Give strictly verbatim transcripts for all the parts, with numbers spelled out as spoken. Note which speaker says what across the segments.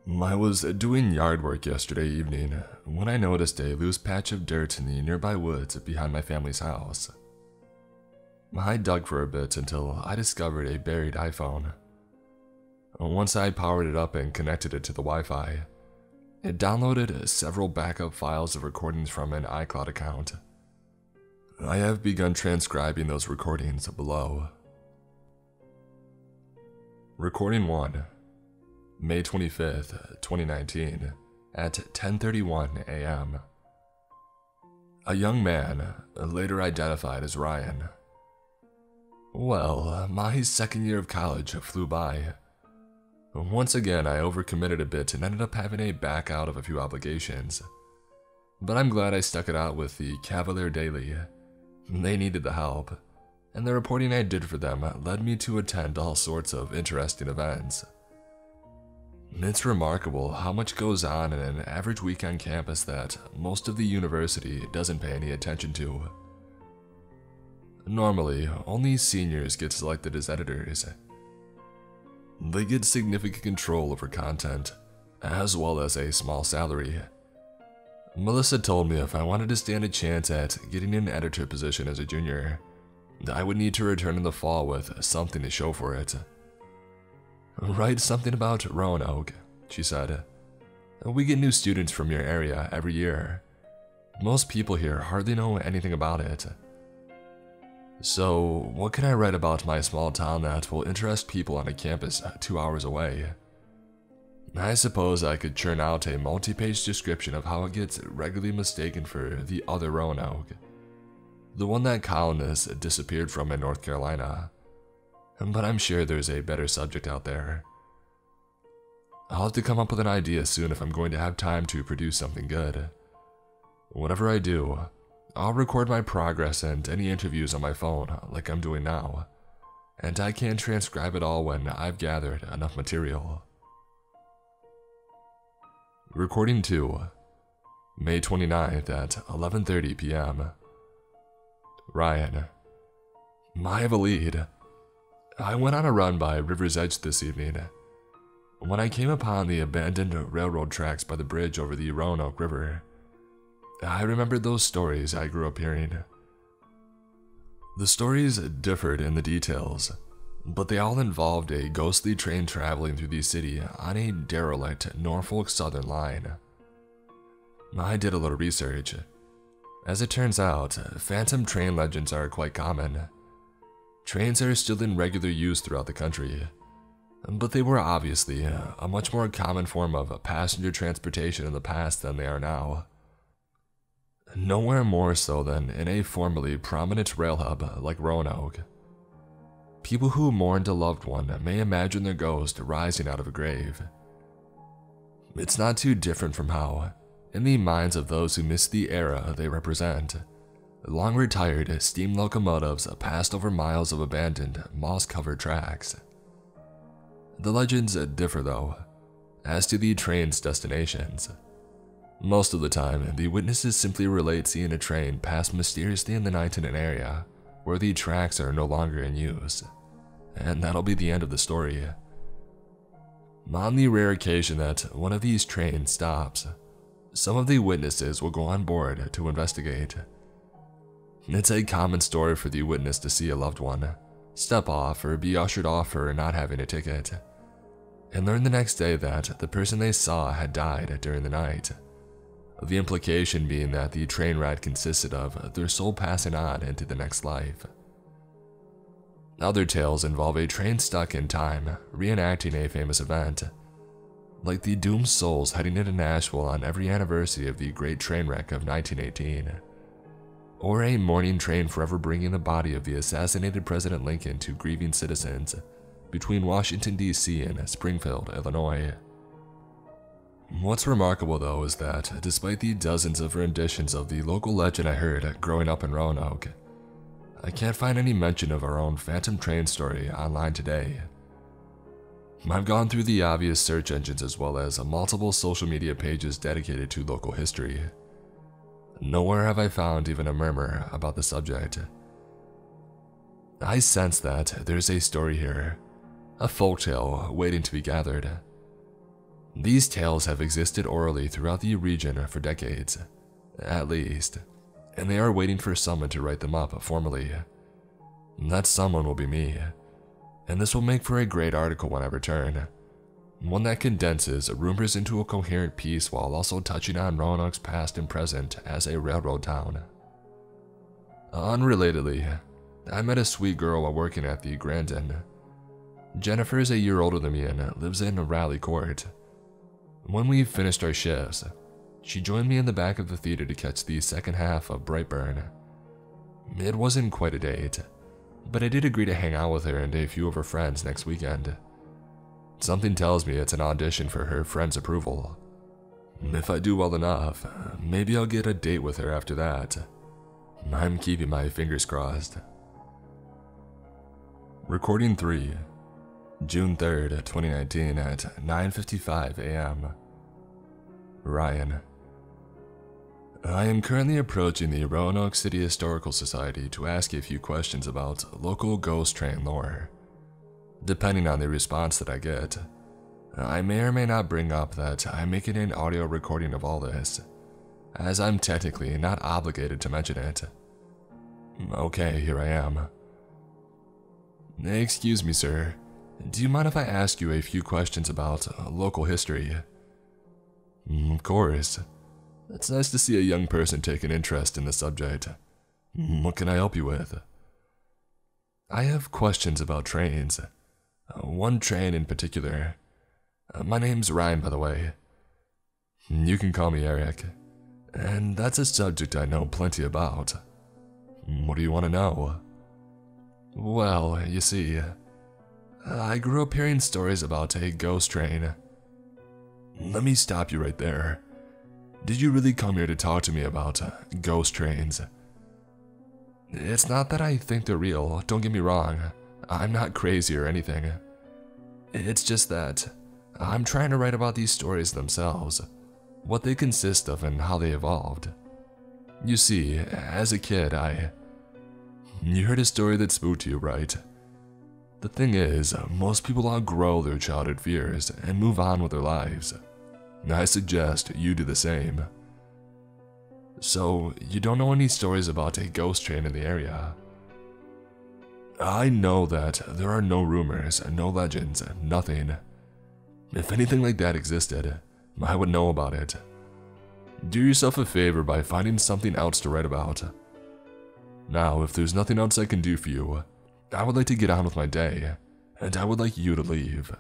Speaker 1: I was doing yard work yesterday evening when I noticed a loose patch of dirt in the nearby woods behind my family's house. I dug for a bit until I discovered a buried iPhone. Once I powered it up and connected it to the Wi-Fi, it downloaded several backup files of recordings from an iCloud account. I have begun transcribing those recordings below. Recording one. May twenty-fifth, twenty nineteen, at ten thirty-one a m A young man, later identified as Ryan. Well, my second year of college flew by. Once again, I overcommitted a bit and ended up having to back out of a few obligations. But I'm glad I stuck it out with the Cavalier Daily. They needed the help, and the reporting I did for them led me to attend all sorts of interesting events. It's remarkable how much goes on in an average week on campus that most of the university doesn't pay any attention to. Normally, only seniors get selected as editors. They get significant control over content, as well as a small salary. Melissa told me if I wanted to stand a chance at getting an editor position as a junior, I would need to return in the fall with something to show for it. Write something about Roanoke, she said. We get new students from your area every year. Most people here hardly know anything about it. So, what can I write about my small town that will interest people on a campus two hours away? I suppose I could churn out a multi-page description of how it gets regularly mistaken for the other Roanoke, the one that colonists disappeared from in North Carolina. But I'm sure there's a better subject out there. I'll have to come up with an idea soon if I'm going to have time to produce something good. Whatever I do, I'll record my progress and any interviews on my phone like I'm doing now, and I can transcribe it all when I've gathered enough material. Recording two. May twenty-ninth at eleven thirty p m Ryan. I have a lead. I went on a run by River's Edge this evening. When I came upon the abandoned railroad tracks by the bridge over the Roanoke River, I remembered those stories I grew up hearing. The stories differed in the details, but they all involved a ghostly train traveling through the city on a derelict Norfolk Southern line. I did a little research. As it turns out, phantom train legends are quite common. Trains are still in regular use throughout the country, but they were obviously a much more common form of passenger transportation in the past than they are now. Nowhere more so than in a formerly prominent rail hub like Roanoke. People who mourned a loved one may imagine their ghost rising out of a grave. It's not too different from how, in the minds of those who miss the era they represent, long-retired steam locomotives passed over miles of abandoned, moss-covered tracks. The legends differ, though, as to the train's destinations. Most of the time, the witnesses simply relate seeing a train pass mysteriously in the night in an area where the tracks are no longer in use, and that'll be the end of the story. On the rare occasion that one of these trains stops, some of the witnesses will go on board to investigate. It's a common story for the witness to see a loved one step off or be ushered off for not having a ticket, and learn the next day that the person they saw had died during the night. The implication being that the train ride consisted of their soul passing on into the next life. Other tales involve a train stuck in time reenacting a famous event, like the doomed souls heading into Nashville on every anniversary of the Great Train Wreck of nineteen eighteen. Or a mourning train forever bringing the body of the assassinated President Lincoln to grieving citizens between Washington, D C and Springfield, Illinois. What's remarkable, though, is that despite the dozens of renditions of the local legend I heard growing up in Roanoke, I can't find any mention of our own phantom train story online today. I've gone through the obvious search engines as well as multiple social media pages dedicated to local history. Nowhere have I found even a murmur about the subject. I sense that there's a story here, a folktale waiting to be gathered. These tales have existed orally throughout the region for decades, at least, and they are waiting for someone to write them up formally. That someone will be me, and this will make for a great article when I return. One that condenses rumors into a coherent piece while also touching on Roanoke's past and present as a railroad town. Unrelatedly, I met a sweet girl while working at the Grand Inn. Jennifer is a year older than me and lives in Raleigh Court. When we finished our shifts, she joined me in the back of the theater to catch the second half of Brightburn. It wasn't quite a date, but I did agree to hang out with her and a few of her friends next weekend. Something tells me it's an audition for her friend's approval. If I do well enough, maybe I'll get a date with her after that. I'm keeping my fingers crossed. Recording three, June third, twenty nineteen at nine fifty-five a m Ryan. I am currently approaching the Roanoke City Historical Society to ask a few questions about local ghost train lore. Depending on the response that I get, I may or may not bring up that I'm making an audio recording of all this, as I'm technically not obligated to mention it. Okay, here I am. Excuse me, sir. Do you mind if I ask you a few questions about local history? Of course. It's nice to see a young person take an interest in the subject. What can I help you with? I have questions about trains. One train in particular. My name's Ryan, by the way. You can call me Eric. And that's a subject I know plenty about. What do you want to know? Well, you see, I grew up hearing stories about a ghost train. Let me stop you right there. Did you really come here to talk to me about ghost trains? It's not that I think they're real, don't get me wrong. I'm not crazy or anything. It's just that I'm trying to write about these stories themselves, what they consist of and how they evolved. You see, as a kid, I... You heard a story that spooked you, right? The thing is, most people outgrow their childhood fears and move on with their lives. I suggest you do the same. So, you don't know any stories about a ghost train in the area? I know that there are no rumors, no legends, nothing. If anything like that existed, I would know about it. Do yourself a favor by finding something else to write about. Now, if there's nothing else I can do for you, I would like to get on with my day, and I would like you to leave.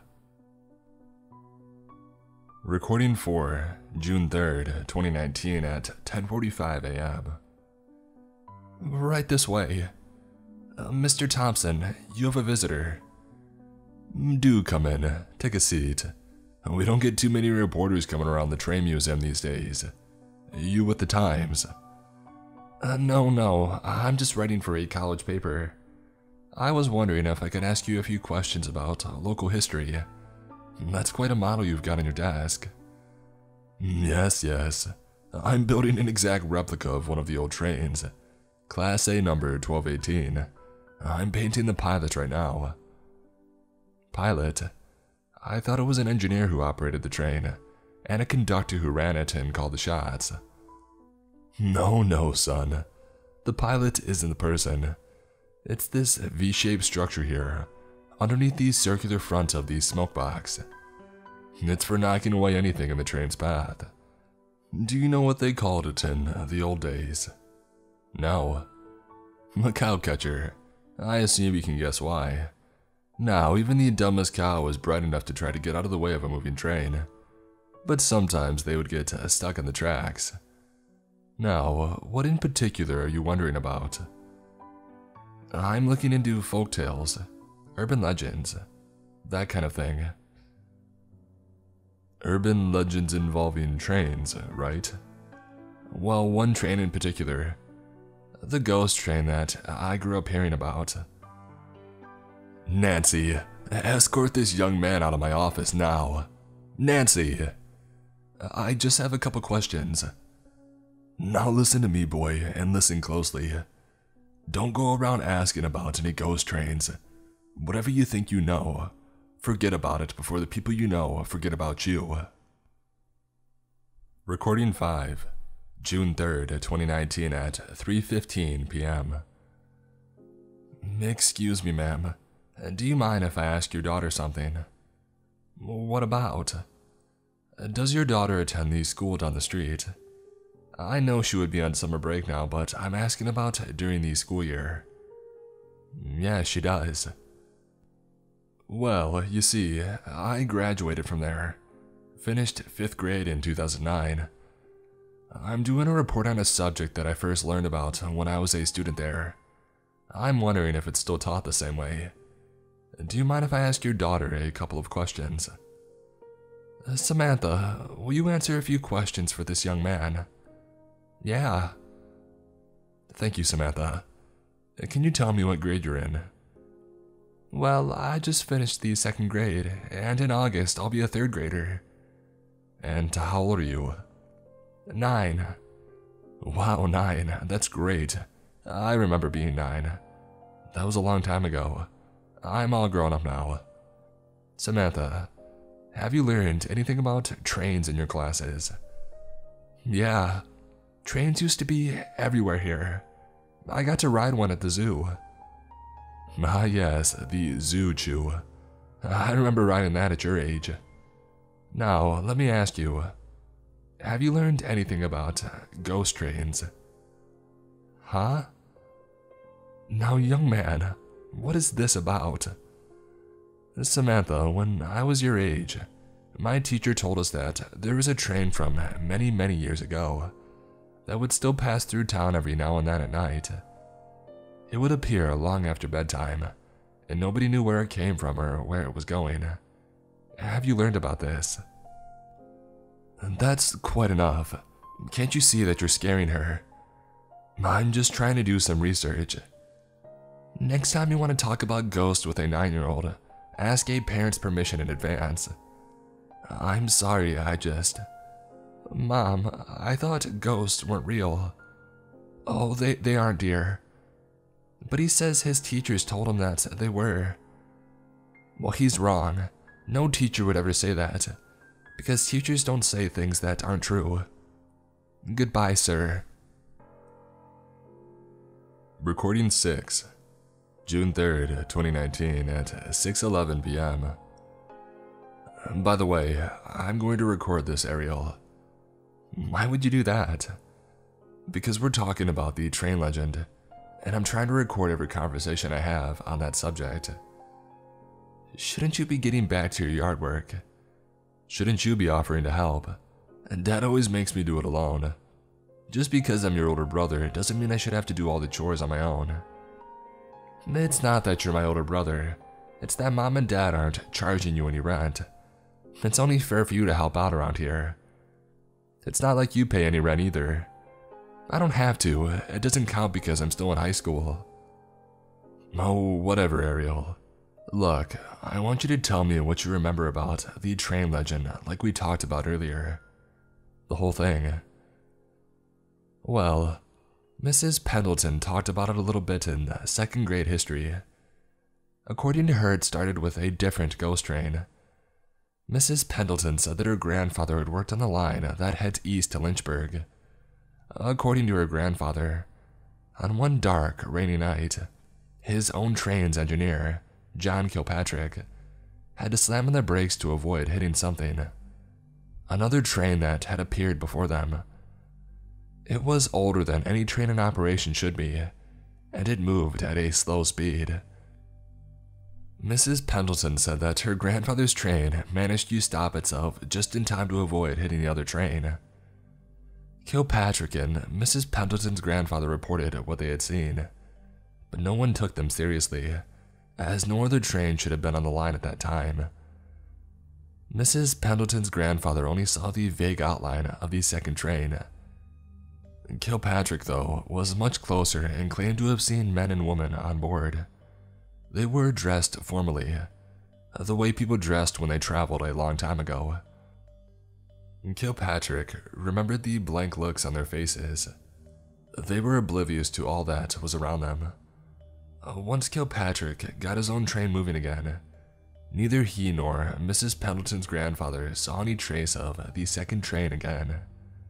Speaker 1: Recording four, June third, twenty nineteen at ten forty-five a m Right this way. Uh, Mister Thompson, you have a visitor. Do come in, take a seat. We don't get too many reporters coming around the train museum these days. You with the Times? Uh, no, no, I'm just writing for a college paper. I was wondering if I could ask you a few questions about uh, local history. That's quite a model you've got on your desk. Yes, yes. I'm building an exact replica of one of the old trains. Class A number twelve eighteen. I'm painting the pilot right now. Pilot? I thought it was an engineer who operated the train, and a conductor who ran it and called the shots. No, no, son. The pilot isn't the person. It's this V-shaped structure here, underneath the circular front of the smoke box. It's for knocking away anything in the train's path. Do you know what they called it in the old days? No. A cow catcher. I assume you can guess why. Now, even the dumbest cow was bright enough to try to get out of the way of a moving train. But sometimes they would get stuck in the tracks. Now, what in particular are you wondering about? I'm looking into folktales, urban legends, that kind of thing. Urban legends involving trains, right? Well, one train in particular. The ghost train that I grew up hearing about. Nancy, escort this young man out of my office now. Nancy! I just have a couple questions. Now listen to me, boy, and listen closely. Don't go around asking about any ghost trains. Whatever you think you know, forget about it before the people you know forget about you. Recording five, June third, twenty nineteen at three fifteen p m Excuse me, ma'am. Do you mind if I ask your daughter something? What about? Does your daughter attend the school down the street? I know she would be on summer break now, but I'm asking about during the school year. Yeah, she does. Well, you see, I graduated from there. Finished fifth grade in two thousand nine. I'm doing a report on a subject that I first learned about when I was a student there. I'm wondering if it's still taught the same way. Do you mind if I ask your daughter a couple of questions? Samantha, will you answer a few questions for this young man? Yeah. Thank you, Samantha. Can you tell me what grade you're in? Well, I just finished the second grade, and in August I'll be a third grader. And how old are you? Nine. Wow, nine. That's great. I remember being nine. That was a long time ago. I'm all grown up now. Samantha, have you learned anything about trains in your classes? Yeah. Trains used to be everywhere here. I got to ride one at the zoo. Ah yes, the zoo chew. I remember riding that at your age. Now, let me ask you, have you learned anything about ghost trains? Huh? Now, young man, what is this about? Samantha, when I was your age, my teacher told us that there was a train from many, many years ago that would still pass through town every now and then at night. It would appear long after bedtime, and nobody knew where it came from or where it was going. Have you learned about this? That's quite enough. Can't you see that you're scaring her? I'm just trying to do some research. Next time you want to talk about ghosts with a nine-year-old, ask a parent's permission in advance. I'm sorry, I just... Mom, I thought ghosts weren't real. Oh, they, they aren't, dear. But he says his teachers told him that they were. Well, he's wrong. No teacher would ever say that, because teachers don't say things that aren't true. Goodbye, sir. Recording six, June third, twenty nineteen at six eleven p m By the way, I'm going to record this, Ariel. Why would you do that? Because we're talking about the train legend, and I'm trying to record every conversation I have on that subject. Shouldn't you be getting back to your yard work? Shouldn't you be offering to help? Dad always makes me do it alone. Just because I'm your older brother doesn't mean I should have to do all the chores on my own. It's not that you're my older brother. It's that Mom and Dad aren't charging you any rent. It's only fair for you to help out around here. It's not like you pay any rent either. I don't have to. It doesn't count because I'm still in high school. Oh, whatever, Ariel. Look, I want you to tell me what you remember about the train legend like we talked about earlier. The whole thing. Well, Missus Pendleton talked about it a little bit in second grade history. According to her, it started with a different ghost train. Missus Pendleton said that her grandfather had worked on the line that heads east to Lynchburg. According to her grandfather, on one dark, rainy night, his own train's engineer, John Kilpatrick, had to slam on the brakes to avoid hitting something. Another train that had appeared before them. It was older than any train in operation should be, and it moved at a slow speed. Missus Pendleton said that her grandfather's train managed to stop itself just in time to avoid hitting the other train. Kilpatrick and Missus Pendleton's grandfather reported what they had seen, but no one took them seriously, as no other train should have been on the line at that time. Missus Pendleton's grandfather only saw the vague outline of the second train. Kilpatrick, though, was much closer and claimed to have seen men and women on board. They were dressed formally, the way people dressed when they traveled a long time ago. Kilpatrick remembered the blank looks on their faces. They were oblivious to all that was around them. Once Kilpatrick got his own train moving again, neither he nor Missus Pendleton's grandfather saw any trace of the second train again.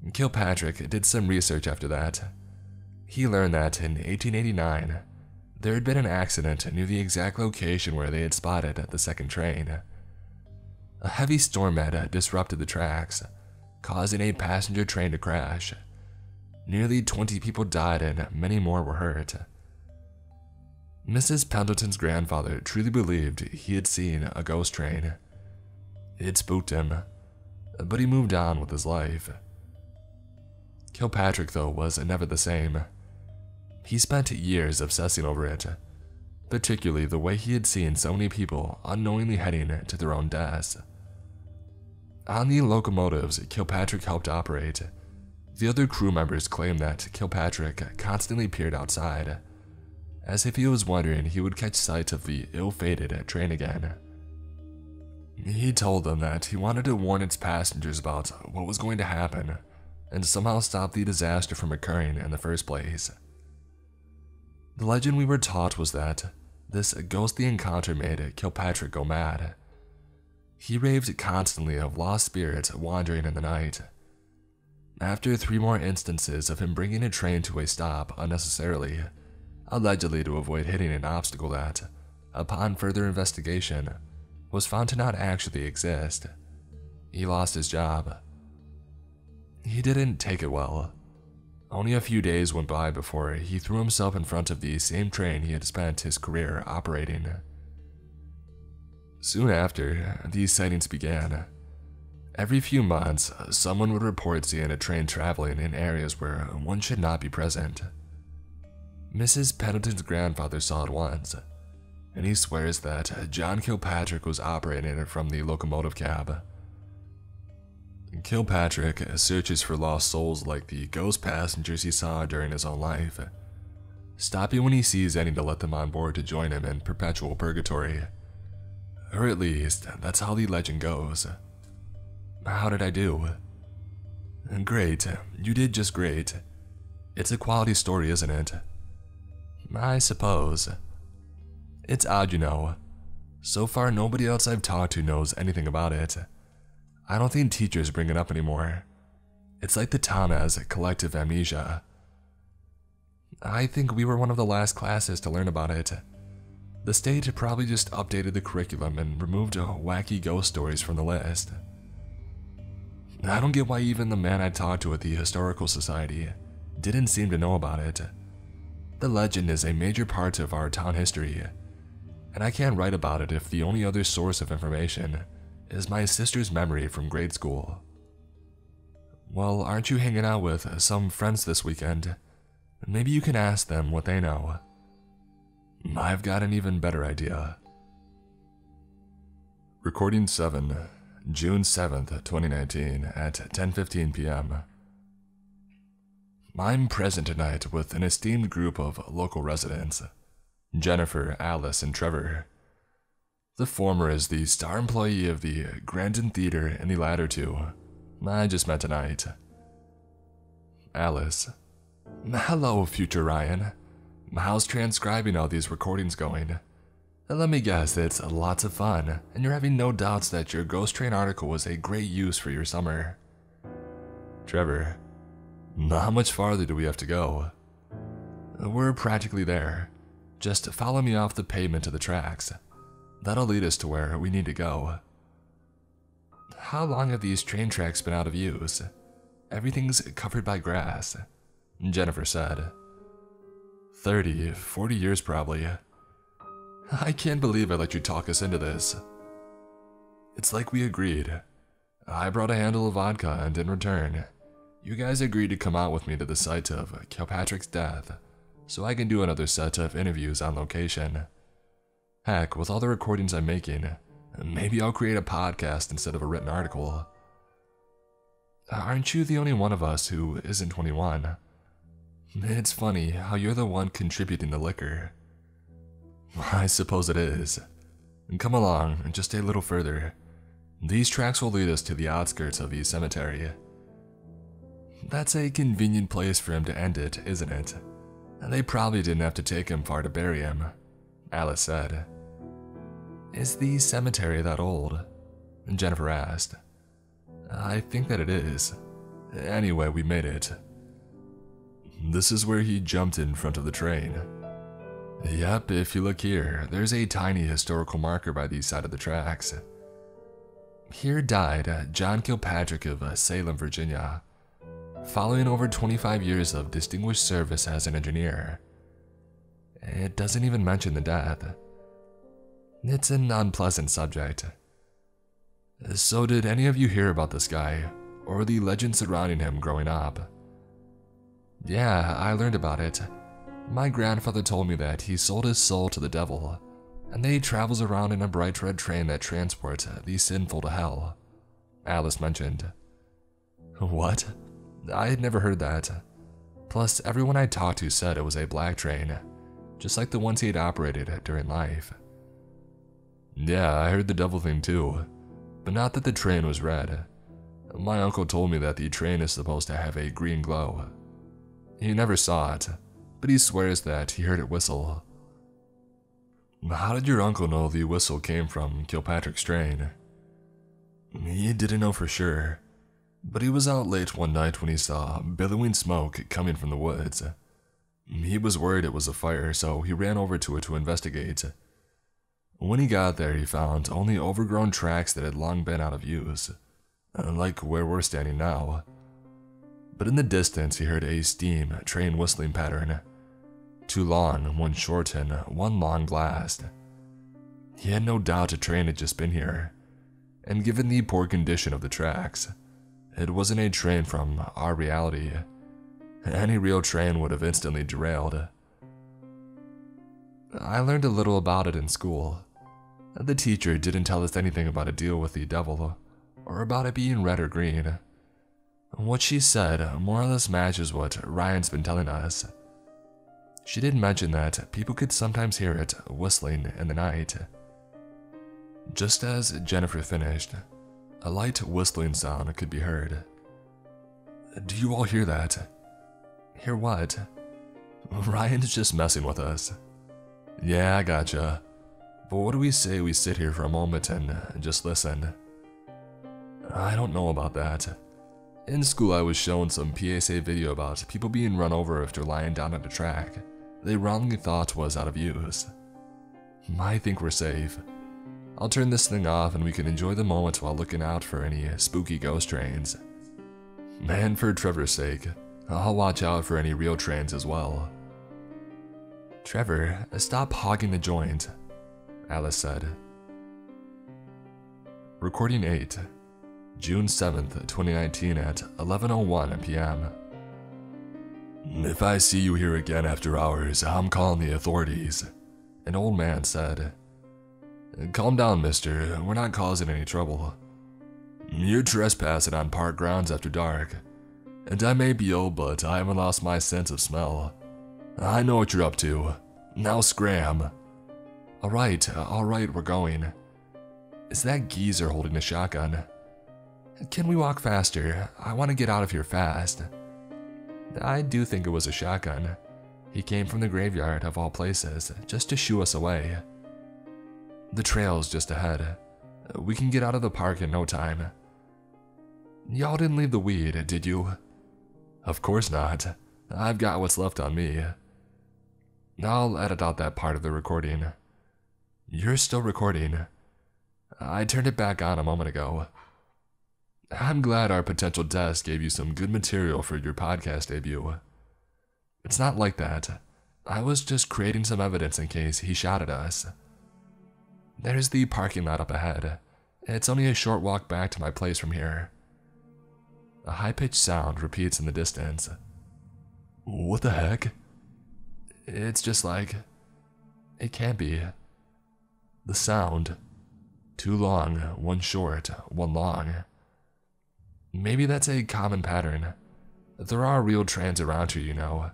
Speaker 1: Kilpatrick did some research after that. He learned that in eighteen eighty-nine, there had been an accident near the exact location where they had spotted the second train. A heavy storm had disrupted the tracks, causing a passenger train to crash. Nearly twenty people died and many more were hurt. Missus Pendleton's grandfather truly believed he had seen a ghost train. It spooked him, but he moved on with his life. Kilpatrick, though, was never the same. He spent years obsessing over it, particularly the way he had seen so many people unknowingly heading to their own deaths. On the locomotives Kilpatrick helped operate, the other crew members claimed that Kilpatrick constantly peered outside, as if he was wondering he would catch sight of the ill-fated train again. He told them that he wanted to warn its passengers about what was going to happen and somehow stop the disaster from occurring in the first place. The legend we were taught was that this ghostly encounter made Kilpatrick go mad. He raved constantly of lost spirits wandering in the night. After three more instances of him bringing a train to a stop unnecessarily, allegedly to avoid hitting an obstacle that, upon further investigation, was found to not actually exist, he lost his job. He didn't take it well. Only a few days went by before he threw himself in front of the same train he had spent his career operating. Soon after, these sightings began. Every few months, someone would report seeing a train traveling in areas where one should not be present. Missus Pendleton's grandfather saw it once, and he swears that John Kilpatrick was operating it from the locomotive cab. Kilpatrick searches for lost souls like the ghost passengers he saw during his own life, stopping when he sees any to let them on board to join him in perpetual purgatory. Or at least, that's how the legend goes. How did I do? Great, you did just great. It's a quality story, isn't it? I suppose. It's odd, you know. So far, nobody else I've talked to knows anything about it. I don't think teachers bring it up anymore. It's like the town has collective amnesia. I think we were one of the last classes to learn about it. The state probably just updated the curriculum and removed wacky ghost stories from the list. I don't get why even the man I talked to at the Historical Society didn't seem to know about it. The legend is a major part of our town history, and I can't write about it if the only other source of information is my sister's memory from grade school. Well, aren't you hanging out with some friends this weekend? Maybe you can ask them what they know. I've got an even better idea. Recording seven, June seventh, twenty nineteen at ten fifteen p m I'm present tonight with an esteemed group of local residents, Jennifer, Alice, and Trevor. The former is the star employee of the Grandin Theater, and the latter two I just met tonight. Alice: hello, future Ryan. How's transcribing all these recordings going? Let me guess, it's lots of fun, and you're having no doubts that your Ghost Train article was a great use for your summer. Trevor: how much farther do we have to go? We're practically there. Just follow me off the pavement to the tracks. That'll lead us to where we need to go. How long have these train tracks been out of use? Everything's covered by grass, Jennifer said. Thirty, forty years probably. I can't believe I let you talk us into this. It's like we agreed. I brought a handle of vodka, and in return, you guys agreed to come out with me to the site of Kilpatrick's death, so I can do another set of interviews on location. Heck, with all the recordings I'm making, maybe I'll create a podcast instead of a written article. Aren't you the only one of us who isn't twenty-one? It's funny how you're the one contributing the liquor. I suppose it is. Come along, just a little further. These tracks will lead us to the outskirts of the cemetery. That's a convenient place for him to end it, isn't it? They probably didn't have to take him far to bury him, Alice said. Is the cemetery that old? Jennifer asked. I think that it is. Anyway, we made it. This is where he jumped in front of the train. Yep, if you look here, there's a tiny historical marker by the side of the tracks. Here died John Kilpatrick of Salem, Virginia, following over twenty-five years of distinguished service as an engineer. It doesn't even mention the death. It's an unpleasant subject. So did any of you hear about this guy, or the legend surrounding him growing up? Yeah, I learned about it. My grandfather told me that he sold his soul to the devil, and that he travels around in a bright red train that transports the sinful to hell, Alice mentioned. What? I had never heard that. Plus, everyone I talked to said it was a black train, just like the ones he had operated during life. Yeah, I heard the devil thing too, but not that the train was red. My uncle told me that the train is supposed to have a green glow. He never saw it, but he swears that he heard it whistle. How did your uncle know the whistle came from Kilpatrick's train? He didn't know for sure, but he was out late one night when he saw billowing smoke coming from the woods. He was worried it was a fire, so he ran over to it to investigate. When he got there, he found only overgrown tracks that had long been out of use, like where we're standing now. But in the distance, he heard a steam train whistling pattern. Two long, one short, and one long blast. He had no doubt a train had just been here, and given the poor condition of the tracks, it wasn't a train from our reality. Any real train would have instantly derailed. I learned a little about it in school. The teacher didn't tell us anything about a deal with the devil, or about it being red or green. What she said more or less matches what Ryan's been telling us. She did mention that people could sometimes hear it whistling in the night. Just as Jennifer finished, a light whistling sound could be heard. Do you all hear that? Hear what? Ryan's just messing with us. Yeah, I gotcha. But what do we say we sit here for a moment and just listen? I don't know about that. In school, I was shown some P S A video about people being run over after lying down on a track they wrongly thought was out of use. I think we're safe. I'll turn this thing off and we can enjoy the moment while looking out for any spooky ghost trains. And for Trevor's sake, I'll watch out for any real trains as well. Trevor, stop hogging the joint, Alice said. Recording eight, June seventh, twenty nineteen at eleven oh one p m If I see you here again after hours, I'm calling the authorities, an old man said. Calm down, mister. We're not causing any trouble. You're trespassing on park grounds after dark, and I may be old, but I haven't lost my sense of smell. I know what you're up to. Now scram. Alright, alright, we're going. Is that geezer holding a shotgun? Can we walk faster? I want to get out of here fast. I do think it was a shotgun. He came from the graveyard of all places, just to shoo us away. The trail's just ahead. We can get out of the park in no time. Y'all didn't leave the weed, did you? Of course not. I've got what's left on me. I'll edit out that part of the recording. You're still recording. I turned it back on a moment ago. I'm glad our potential guest gave you some good material for your podcast debut. It's not like that. I was just creating some evidence in case he shot at us. There's the parking lot up ahead. It's only a short walk back to my place from here. A high-pitched sound repeats in the distance. What the heck? It's just like... It can't be. The sound. Two long, one short, one long. Maybe that's a common pattern. There are real trains around here, you know.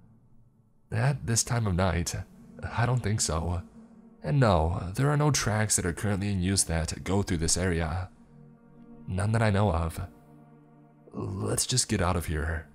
Speaker 1: At this time of night, I don't think so. And no, there are no tracks that are currently in use that go through this area. None that I know of. Let's just get out of here.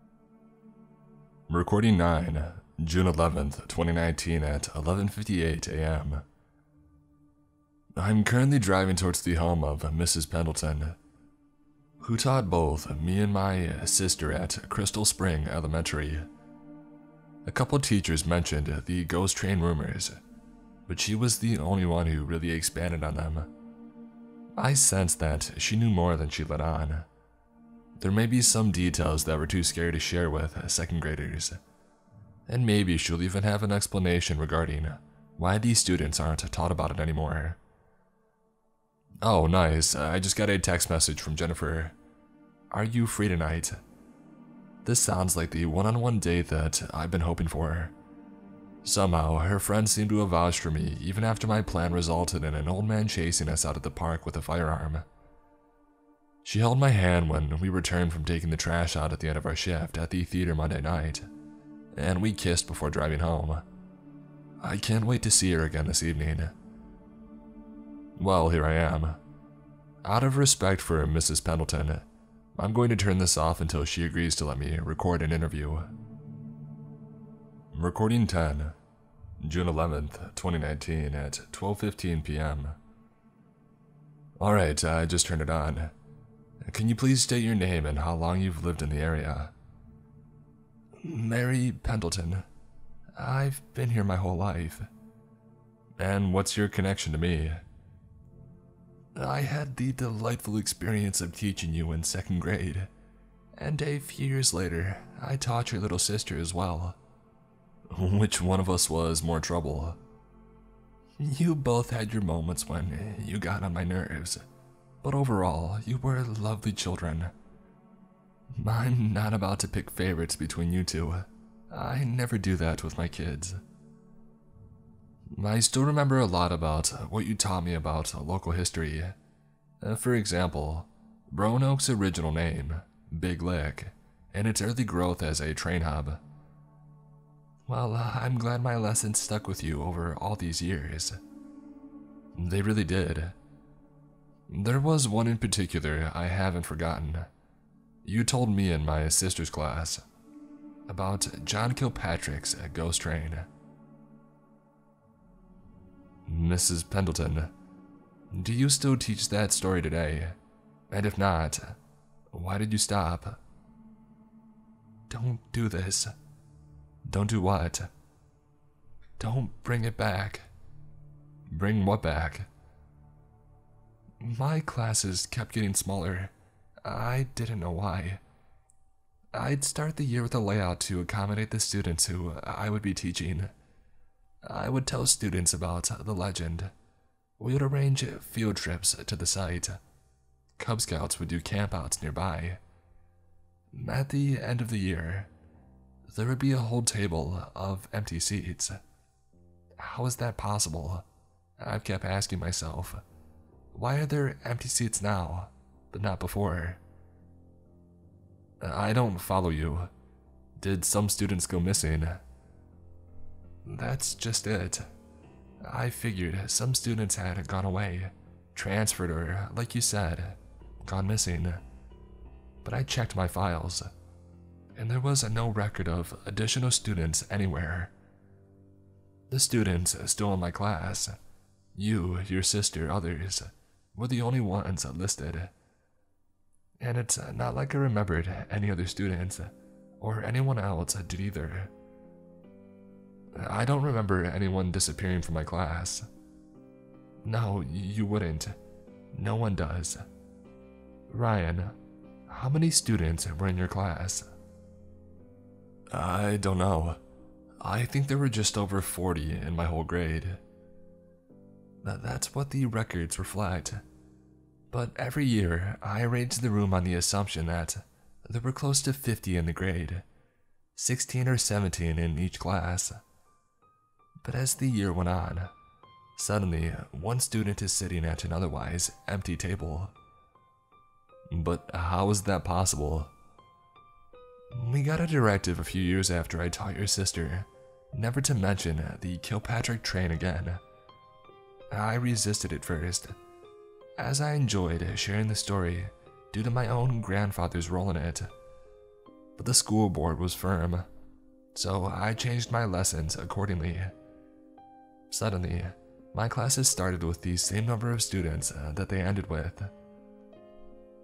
Speaker 1: Recording nine, June eleventh, twenty nineteen at eleven fifty-eight a m I'm currently driving towards the home of Missus Pendleton. who taught both me and my sister at Crystal Spring Elementary. A couple teachers mentioned the ghost train rumors, but she was the only one who really expanded on them. I sensed that she knew more than she let on. There may be some details that were too scary to share with second graders, and maybe she'll even have an explanation regarding why these students aren't taught about it anymore. Oh, nice. I just got a text message from Jennifer. Are you free tonight? This sounds like the one-on-one date that I've been hoping for. Somehow, her friends seem to have vouched for me even after my plan resulted in an old man chasing us out of the park with a firearm. She held my hand when we returned from taking the trash out at the end of our shift at the theater Monday night, and we kissed before driving home. I can't wait to see her again this evening. Well, here I am. Out of respect for Missus Pendleton, I'm going to turn this off until she agrees to let me record an interview. Recording ten, June eleventh, twenty nineteen at twelve fifteen p m Alright, I just turned it on. Can you please state your name and how long you've lived in the area? Mary Pendleton. I've been here my whole life. And what's your connection to me? I had the delightful experience of teaching you in second grade, and a few years later, I taught your little sister as well. Which one of us was more trouble? You both had your moments when you got on my nerves, but overall, you were lovely children. I'm not about to pick favorites between you two. I never do that with my kids. I still remember a lot about what you taught me about local history. Uh, for example, Roanoke's original name, Big Lick, and its early growth as a train hub. Well, I'm glad my lessons stuck with you over all these years. They really did. There was one in particular I haven't forgotten. You told me in my sister's class about John Kilpatrick's ghost train. Missus Pendleton, do you still teach that story today? And if not, why did you stop? Don't do this. Don't do what? Don't bring it back. Bring what back? My classes kept getting smaller. I didn't know why. I'd start the year with a layout to accommodate the students who I would be teaching. I would tell students about the legend. We would arrange field trips to the site. Cub Scouts would do campouts nearby. At the end of the year, there would be a whole table of empty seats. How is that possible? I've kept asking myself. Why are there empty seats now, but not before? I don't follow you. Did some students go missing? That's just it. I figured some students had gone away, transferred, or, like you said, gone missing. But I checked my files, and there was no record of additional students anywhere. The students still in my class, you, your sister, others, were the only ones listed. And it's not like I remembered any other students, or anyone else did either. I don't remember anyone disappearing from my class. No, you wouldn't. No one does. Ryan, how many students were in your class? I don't know. I think there were just over forty in my whole grade. That's what the records reflect. But every year, I arranged the room on the assumption that there were close to fifty in the grade, sixteen or seventeen in each class. But as the year went on, suddenly one student is sitting at an otherwise empty table. But how is that possible? We got a directive a few years after I taught your sister never to mention the Kilpatrick train again. I resisted at first, as I enjoyed sharing the story due to my own grandfather's role in it. But the school board was firm, so I changed my lessons accordingly. Suddenly, my classes started with the same number of students uh, that they ended with.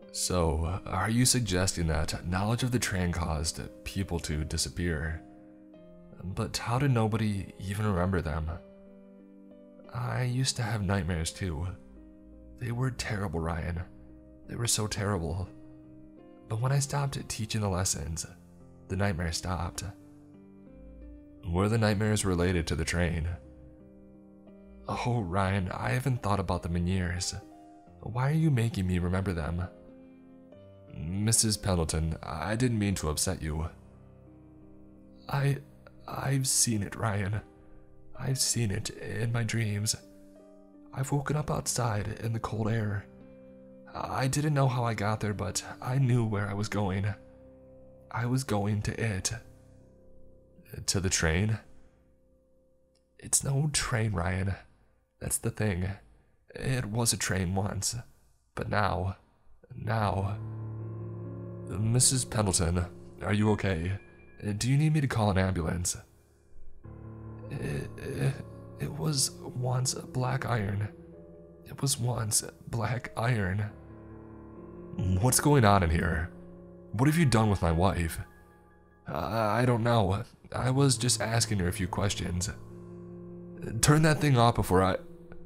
Speaker 1: So, are you suggesting that knowledge of the train caused people to disappear? But how did nobody even remember them? I used to have nightmares too. They were terrible, Ryan. They were so terrible. But when I stopped teaching the lessons, the nightmares stopped. Were the nightmares related to the train? Oh, Ryan, I haven't thought about them in years. Why are you making me remember them? Missus Pendleton, I didn't mean to upset you. I... I've seen it, Ryan. I've seen it in my dreams. I've woken up outside in the cold air. I didn't know how I got there, but I knew where I was going. I was going to it. To the train? It's no train, Ryan. That's the thing. It was a train once. But now... Now... Missus Pendleton, are you okay? Do you need me to call an ambulance? It, it, it was once black iron. It was once black iron. What's going on in here? What have you done with my wife? Uh, I don't know. I was just asking her a few questions. Turn that thing off before I...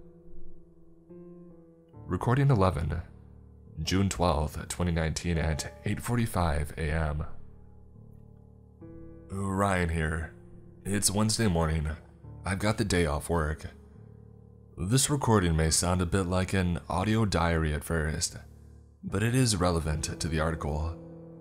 Speaker 1: Recording eleven, June twelfth, twenty nineteen at eight forty-five a m Ryan here. It's Wednesday morning. I've got the day off work. This recording may sound a bit like an audio diary at first, but it is relevant to the article.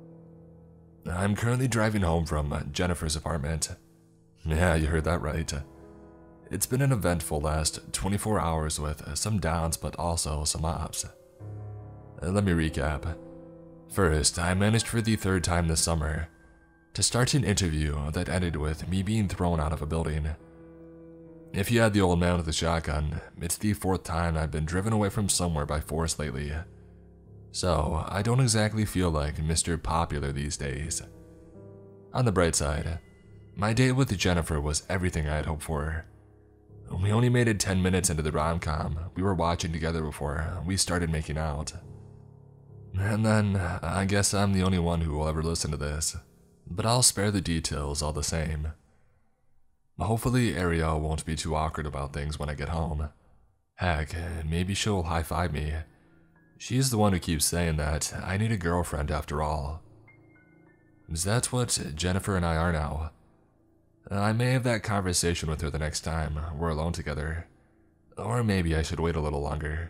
Speaker 1: I'm currently driving home from Jennifer's apartment. Yeah, you heard that right. It's been an eventful last twenty-four hours with some downs but also some ups. Let me recap. First, I managed for the third time this summer to start an interview that ended with me being thrown out of a building. If you had the old man with the shotgun, it's the fourth time I've been driven away from somewhere by force lately. So, I don't exactly feel like Mister Popular these days. On the bright side, my date with Jennifer was everything I had hoped for. We only made it ten minutes into the rom-com we were watching together before we started making out. And then, I guess I'm the only one who will ever listen to this, but I'll spare the details all the same. Hopefully Ariel won't be too awkward about things when I get home. Heck, maybe she'll high-five me. She's the one who keeps saying that I need a girlfriend after all. Is that what Jennifer and I are now? I may have that conversation with her the next time we're alone together. Or maybe I should wait a little longer.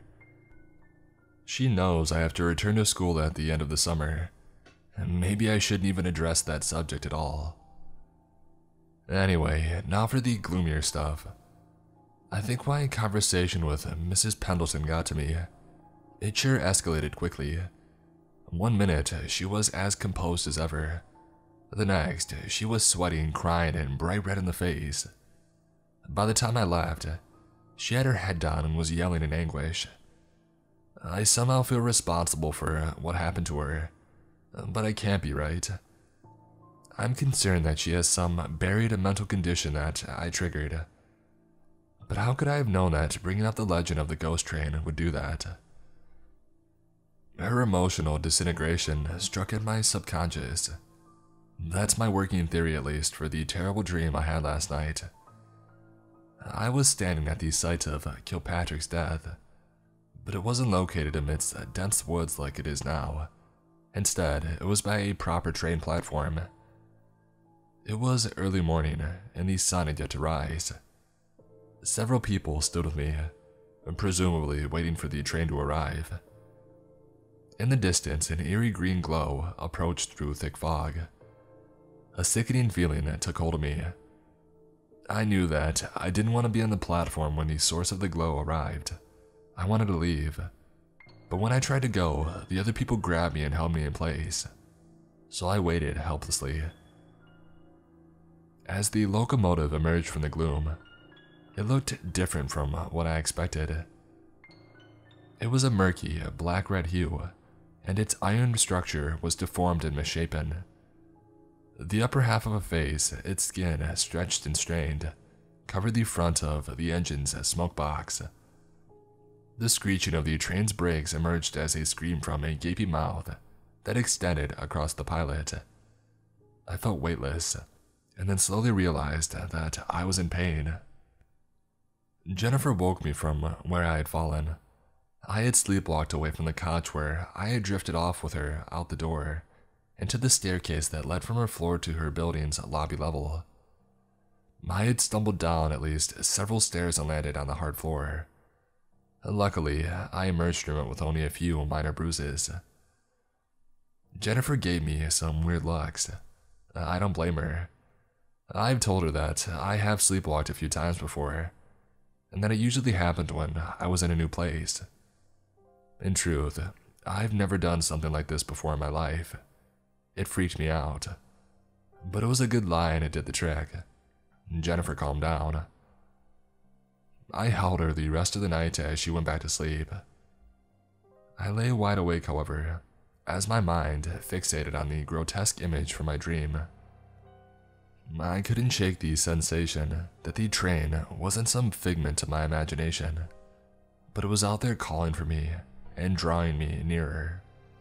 Speaker 1: She knows I have to return to school at the end of the summer. Maybe I shouldn't even address that subject at all. Anyway, now for the gloomier stuff. I think my conversation with Missus Pendleton got to me. It sure escalated quickly. One minute, she was as composed as ever. The next, she was sweating, crying, and bright red in the face. By the time I left, she had her head down and was yelling in anguish. I somehow feel responsible for what happened to her, but I can't be, right? I'm concerned that she has some buried mental condition that I triggered. But how could I have known that bringing up the legend of the ghost train would do that? Her emotional disintegration struck at my subconscious. That's my working theory, at least, for the terrible dream I had last night. I was standing at the site of Kilpatrick's death, but it wasn't located amidst dense woods like it is now. Instead, it was by a proper train platform. It was early morning, and the sun had yet to rise. Several people stood with me, presumably waiting for the train to arrive. In the distance, an eerie green glow approached through thick fog. A sickening feeling took hold of me. I knew that I didn't want to be on the platform when the source of the glow arrived. I wanted to leave. But when I tried to go, the other people grabbed me and held me in place. So I waited helplessly. As the locomotive emerged from the gloom, it looked different from what I expected. It was a murky, black-red hue, and its iron structure was deformed and misshapen. The upper half of a face, its skin stretched and strained, covered the front of the engine's smoke box. The screeching of the train's brakes emerged as a scream from a gaping mouth that extended across the pilot. I felt weightless, and then slowly realized that I was in pain. Jennifer woke me from where I had fallen. I had sleepwalked away from the couch where I had drifted off with her out the door, into the staircase that led from her floor to her building's lobby level. I had stumbled down at least several stairs and landed on the hard floor. Luckily, I emerged from it with only a few minor bruises. Jennifer gave me some weird looks. I don't blame her. I've told her that I have sleepwalked a few times before, and that it usually happened when I was in a new place. In truth, I've never done something like this before in my life. It freaked me out. But it was a good lie and it did the trick. Jennifer calmed down. I held her the rest of the night as she went back to sleep. I lay wide awake, however, as my mind fixated on the grotesque image from my dream. I couldn't shake the sensation that the train wasn't some figment of my imagination, but it was out there calling for me and drawing me nearer.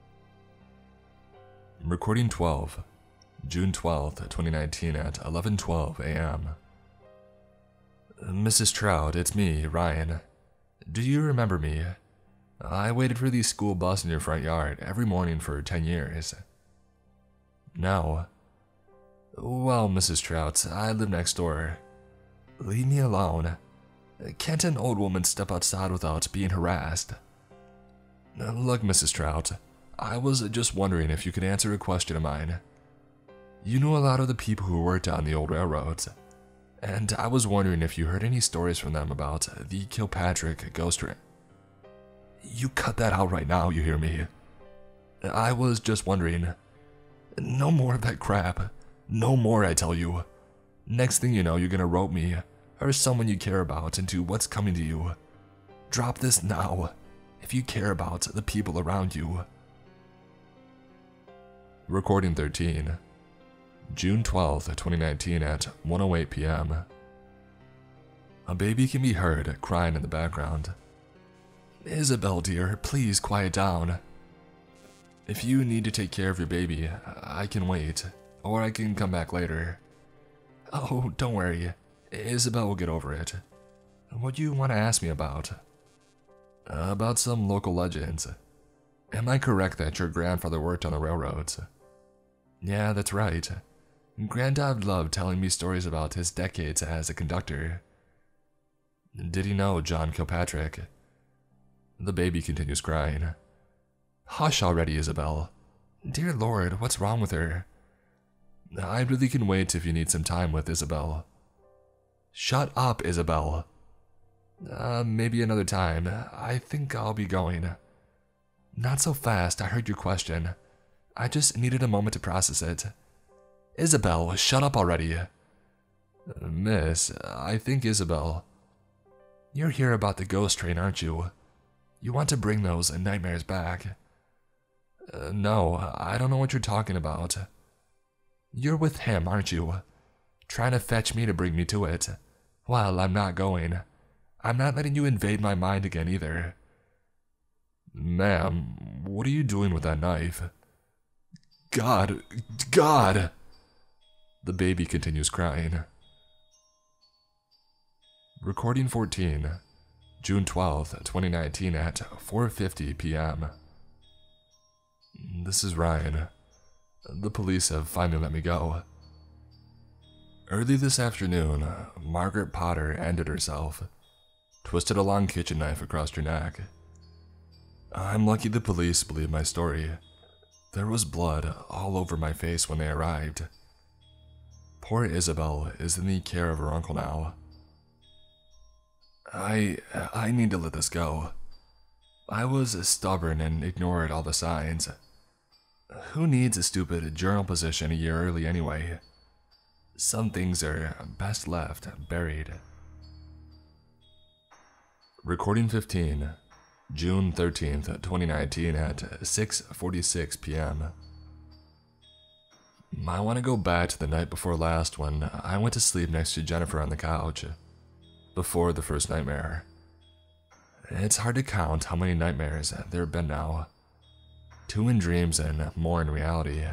Speaker 1: Recording twelve, June twelfth, twenty nineteen at eleven twelve a m Missus Trout, it's me, Ryan. Do you remember me? I waited for the school bus in your front yard every morning for ten years. No. Well, Missus Trout, I live next door. Leave me alone. Can't an old woman step outside without being harassed? Look, Missus Trout, I was just wondering if you could answer a question of mine. You knew a lot of the people who worked on the old railroads, and I was wondering if you heard any stories from them about the Kilpatrick ghost train. You cut that out right now, you hear me? I was just wondering. No more of that crap. No more, I tell you. Next thing you know, you're gonna rope me, or someone you care about, into what's coming to you. Drop this now, if you care about the people around you. Recording thirteen, June twelfth, twenty nineteen at one oh eight p m A baby can be heard crying in the background. Isabel, dear, please quiet down. If you need to take care of your baby, I can wait, or I can come back later. Oh, don't worry. Isabel will get over it. What do you want to ask me about? About some local legends. Am I correct that your grandfather worked on the railroads? Yeah, that's right. Granddad loved telling me stories about his decades as a conductor. Did he know John Kilpatrick? The baby continues crying. Hush already, Isabel. Dear Lord, what's wrong with her? I really can wait if you need some time with Isabel. Shut up, Isabel. Uh, maybe another time. I think I'll be going. Not so fast, I heard your question. I just needed a moment to process it. Isabel, shut up already. Uh, miss, I think Isabel. You're here about the ghost train, aren't you? You want to bring those nightmares back. Uh, no, I don't know what you're talking about. You're with him, aren't you? Trying to fetch me to bring me to it. Well, I'm not going. I'm not letting you invade my mind again either. Ma'am, what are you doing with that knife? God, God! The baby continues crying. Recording fourteen, June twelfth, twenty nineteen at four fifty p m This is Ryan. The police have finally let me go. Early this afternoon, Margaret Potter ended herself, twisted a long kitchen knife across her neck. I'm lucky the police believe my story. There was blood all over my face when they arrived. Poor Isabel is in the care of her uncle now. I... I need to let this go. I was stubborn and ignored all the signs. Who needs a stupid journal position a year early anyway? Some things are best left buried. Recording fifteen, June thirteenth, twenty nineteen at six forty-six p m I want to go back to the night before last when I went to sleep next to Jennifer on the couch, before the first nightmare. It's hard to count how many nightmares there have been now. Two in dreams and more in reality.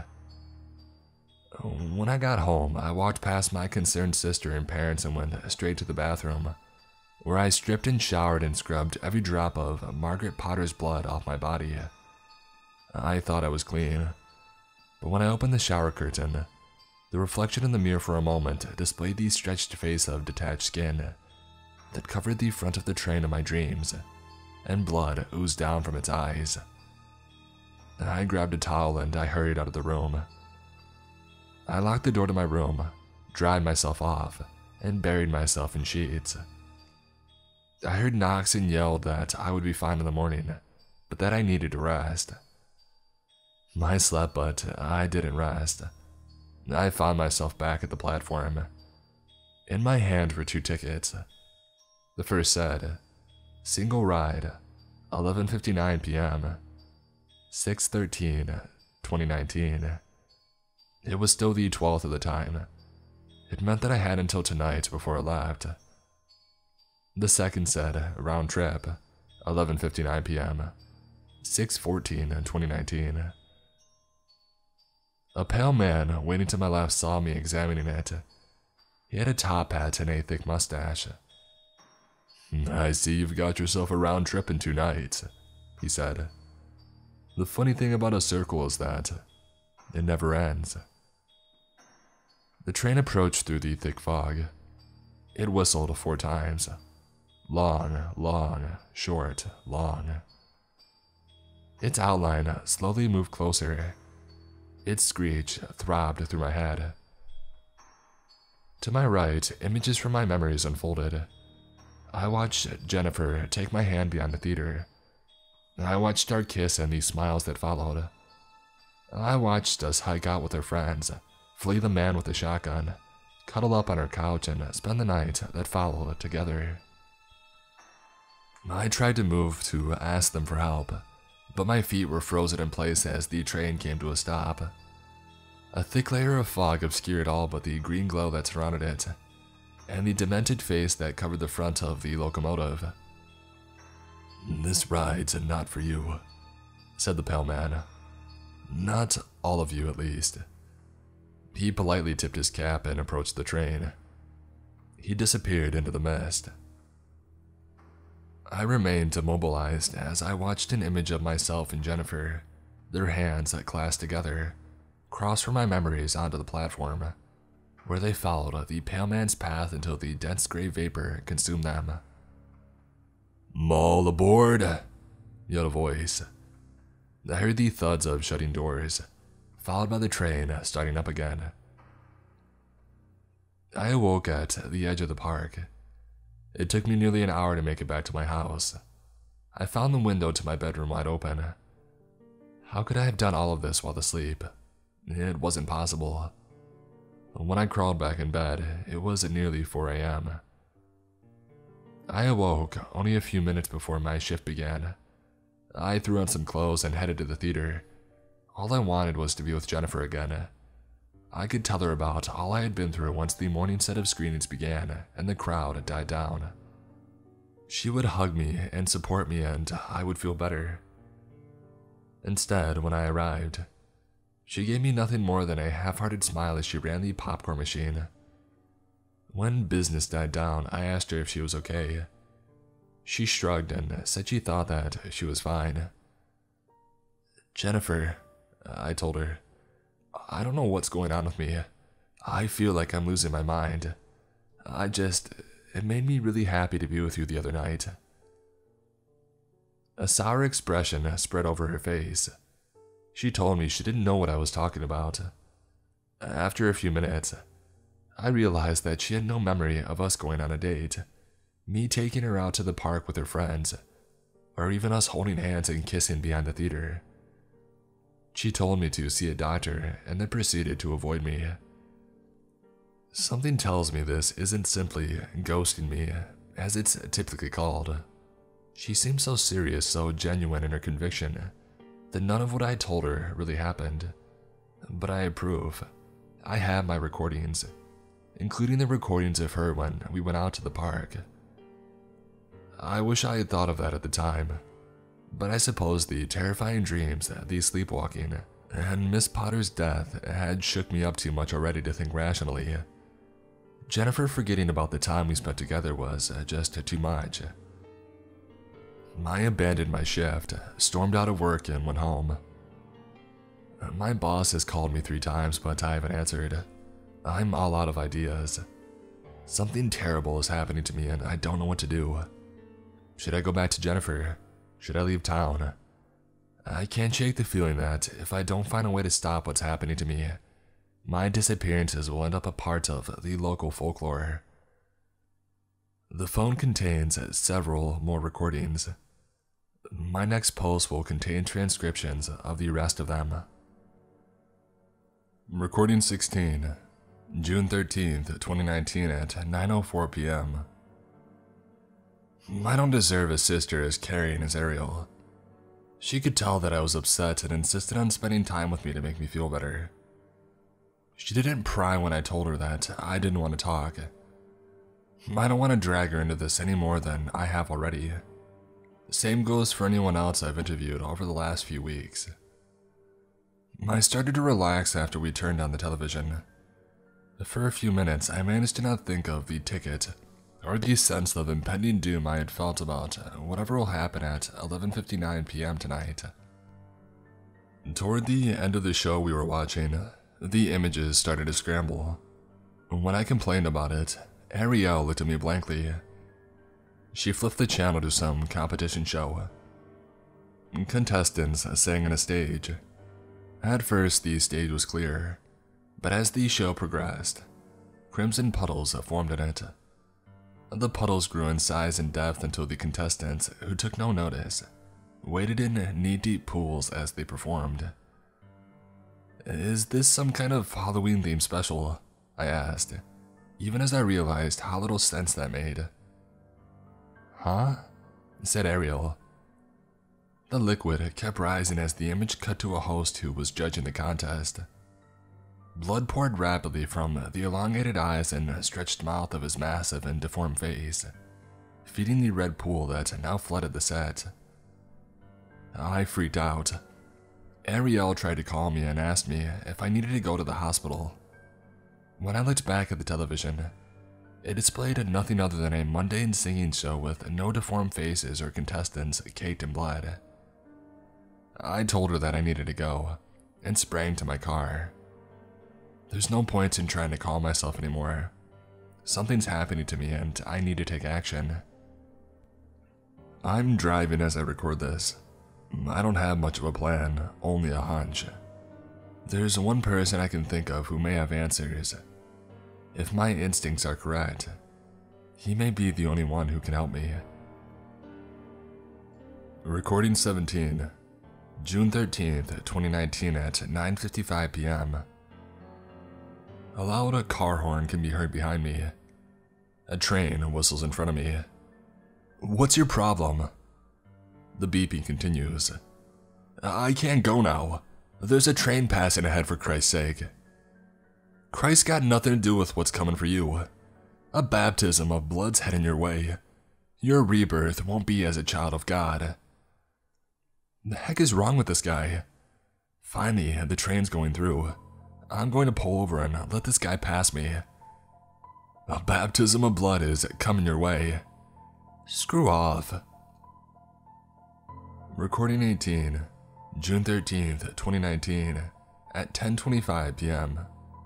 Speaker 1: When I got home, I walked past my concerned sister and parents and went straight to the bathroom, where I stripped and showered and scrubbed every drop of Margaret Potter's blood off my body. I thought I was clean, but when I opened the shower curtain, the reflection in the mirror for a moment displayed the stretched face of detached skin that covered the front of the train of my dreams, and blood oozed down from its eyes. I grabbed a towel and I hurried out of the room. I locked the door to my room, dried myself off, and buried myself in sheets. I heard knocks and yelled that I would be fine in the morning, but that I needed to rest. I slept, but I didn't rest. I found myself back at the platform. In my hand were two tickets. The first said, "Single ride, eleven fifty-nine p m, six thirteen twenty nineteen. It was still the twelfth of the time. It meant that I had until tonight before it left. The second said, "Round trip, eleven fifty-nine p m, six fourteen twenty nineteen. A pale man waiting to my left saw me examining it. He had a top hat and a thick mustache. "I see you've got yourself a round trip in two nights," he said. "The funny thing about a circle is that it never ends." The train approached through the thick fog. It whistled four times. Long, long, short, long. Its outline slowly moved closer. Its screech throbbed through my head. To my right, images from my memories unfolded. I watched Jennifer take my hand behind the theater. I watched our kiss and the smiles that followed. I watched us hike out with our friends, flee the man with the shotgun, cuddle up on our couch, and spend the night that followed together. I tried to move to ask them for help, but my feet were frozen in place as the train came to a stop. A thick layer of fog obscured all but the green glow that surrounded it, and the demented face that covered the front of the locomotive. "This ride's not for you," said the pale man. "Not all of you, at least." He politely tipped his cap and approached the train. He disappeared into the mist. I remained immobilized as I watched an image of myself and Jennifer, their hands clasped together, cross from my memories onto the platform, where they followed the pale man's path until the dense gray vapor consumed them. "All aboard!" yelled a voice. I heard the thuds of shutting doors, followed by the train starting up again. I awoke at the edge of the park. It took me nearly an hour to make it back to my house. I found the window to my bedroom wide open. How could I have done all of this while asleep? It wasn't possible. When I crawled back in bed, it was nearly four a m I awoke only a few minutes before my shift began. I threw on some clothes and headed to the theater. All I wanted was to be with Jennifer again. I could tell her about all I had been through once the morning set of screenings began and the crowd died down. She would hug me and support me, and I would feel better. Instead, when I arrived, she gave me nothing more than a half-hearted smile as she ran the popcorn machine. When business died down, I asked her if she was okay. She shrugged and said she thought that she was fine. "Jennifer," I told her, "I don't know what's going on with me. I feel like I'm losing my mind. I just, it made me really happy to be with you the other night." A sour expression spread over her face. She told me she didn't know what I was talking about. After a few minutes, I realized that she had no memory of us going on a date, me taking her out to the park with her friends, or even us holding hands and kissing behind the theater. She told me to see a doctor and then proceeded to avoid me. Something tells me this isn't simply ghosting me, as it's typically called. She seemed so serious, so genuine in her conviction, that none of what I told her really happened. But I approve. I have my recordings, including the recordings of her when we went out to the park. I wish I had thought of that at the time, but I suppose the terrifying dreams, the sleepwalking, and Miss Potter's death had shook me up too much already to think rationally. Jennifer forgetting about the time we spent together was just too much. I abandoned my shift, stormed out of work, and went home. My boss has called me three times, but I haven't answered. I'm all out of ideas. Something terrible is happening to me and I don't know what to do. Should I go back to Jennifer? Should I leave town? I can't shake the feeling that if I don't find a way to stop what's happening to me, my disappearances will end up a part of the local folklore. The phone contains several more recordings. My next post will contain transcriptions of the rest of them. Recording sixteen, June thirteenth, twenty nineteen at nine oh four p m I don't deserve a sister as caring as Ariel. She could tell that I was upset and insisted on spending time with me to make me feel better. She didn't pry when I told her that I didn't want to talk. I don't want to drag her into this any more than I have already. The same goes for anyone else I've interviewed over the last few weeks. I started to relax after we turned on the television. For a few minutes, I managed to not think of the ticket or the sense of impending doom I had felt about whatever will happen at eleven fifty-nine p m tonight. Toward the end of the show we were watching, the images started to scramble. When I complained about it, Ariel looked at me blankly. She flipped the channel to some competition show. Contestants sang on a stage. At first, the stage was clear, but as the show progressed, crimson puddles formed in it. The puddles grew in size and depth until the contestants, who took no notice, waded in knee-deep pools as they performed. Is this some kind of Halloween-themed special? I asked, even as I realized how little sense that made. Huh? Said Ariel. The liquid kept rising as the image cut to a host who was judging the contest. Blood poured rapidly from the elongated eyes and stretched mouth of his massive and deformed face, feeding the red pool that now flooded the set. I freaked out. Ariel tried to call me and asked me if I needed to go to the hospital. When I looked back at the television, it displayed nothing other than a mundane singing show with no deformed faces or contestants caked in blood. I told her that I needed to go, and sprang to my car. There's no point in trying to calm myself anymore. Something's happening to me and I need to take action. I'm driving as I record this. I don't have much of a plan, only a hunch. There's one person I can think of who may have answers. If my instincts are correct, he may be the only one who can help me. Recording seventeen, June thirteenth, twenty nineteen at nine fifty-five p m A loud car horn can be heard behind me. A train whistles in front of me. What's your problem? The beeping continues. I can't go now. There's a train passing ahead, for Christ's sake. Christ got nothing to do with what's coming for you. A baptism of blood's heading your way. Your rebirth won't be as a child of God. The heck is wrong with this guy? Finally, the train's going through. I'm going to pull over and let this guy pass me. A baptism of blood is coming your way. Screw off. Recording eighteen, June thirteenth, twenty nineteen at ten twenty-five p m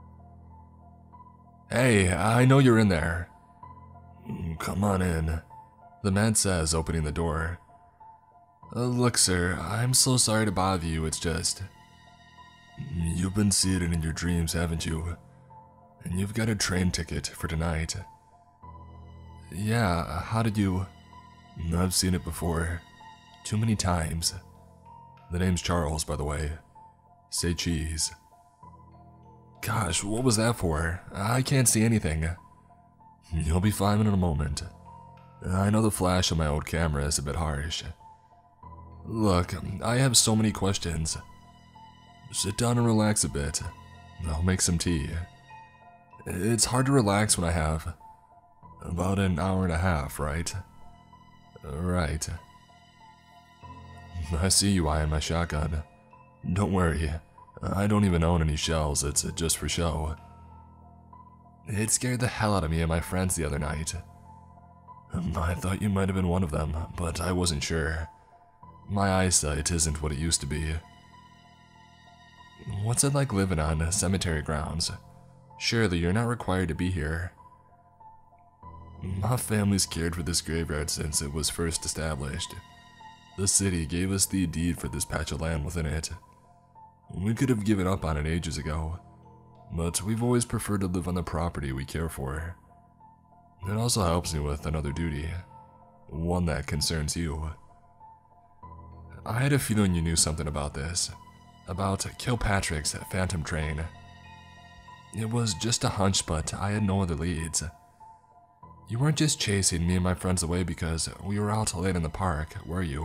Speaker 1: Hey, I know you're in there. Come on in, the man says, opening the door. Uh, look, sir, I'm so sorry to bother you, it's just... You've been seeing it in your dreams, haven't you? And you've got a train ticket for tonight. Yeah, how did you... I've seen it before. Too many times. The name's Charles, by the way. Say cheese. Gosh, what was that for? I can't see anything. You'll be fine in a moment. I know the flash of my old camera is a bit harsh. Look, I have so many questions. Sit down and relax a bit. I'll make some tea. It's hard to relax when I have about an hour and a half, right? Right. I see you eyeing my shotgun. Don't worry, I don't even own any shells, it's just for show. It scared the hell out of me and my friends the other night. I thought you might have been one of them, but I wasn't sure. My eyesight isn't what it used to be. What's it like living on cemetery grounds? Surely you're not required to be here. My family's cared for this graveyard since it was first established. The city gave us the deed for this patch of land within it. We could have given up on it ages ago, but we've always preferred to live on the property we care for. It also helps me with another duty, one that concerns you. I had a feeling you knew something about this, about Kilpatrick's Phantom Train. It was just a hunch, but I had no other leads. You weren't just chasing me and my friends away because we were out late in the park, were you?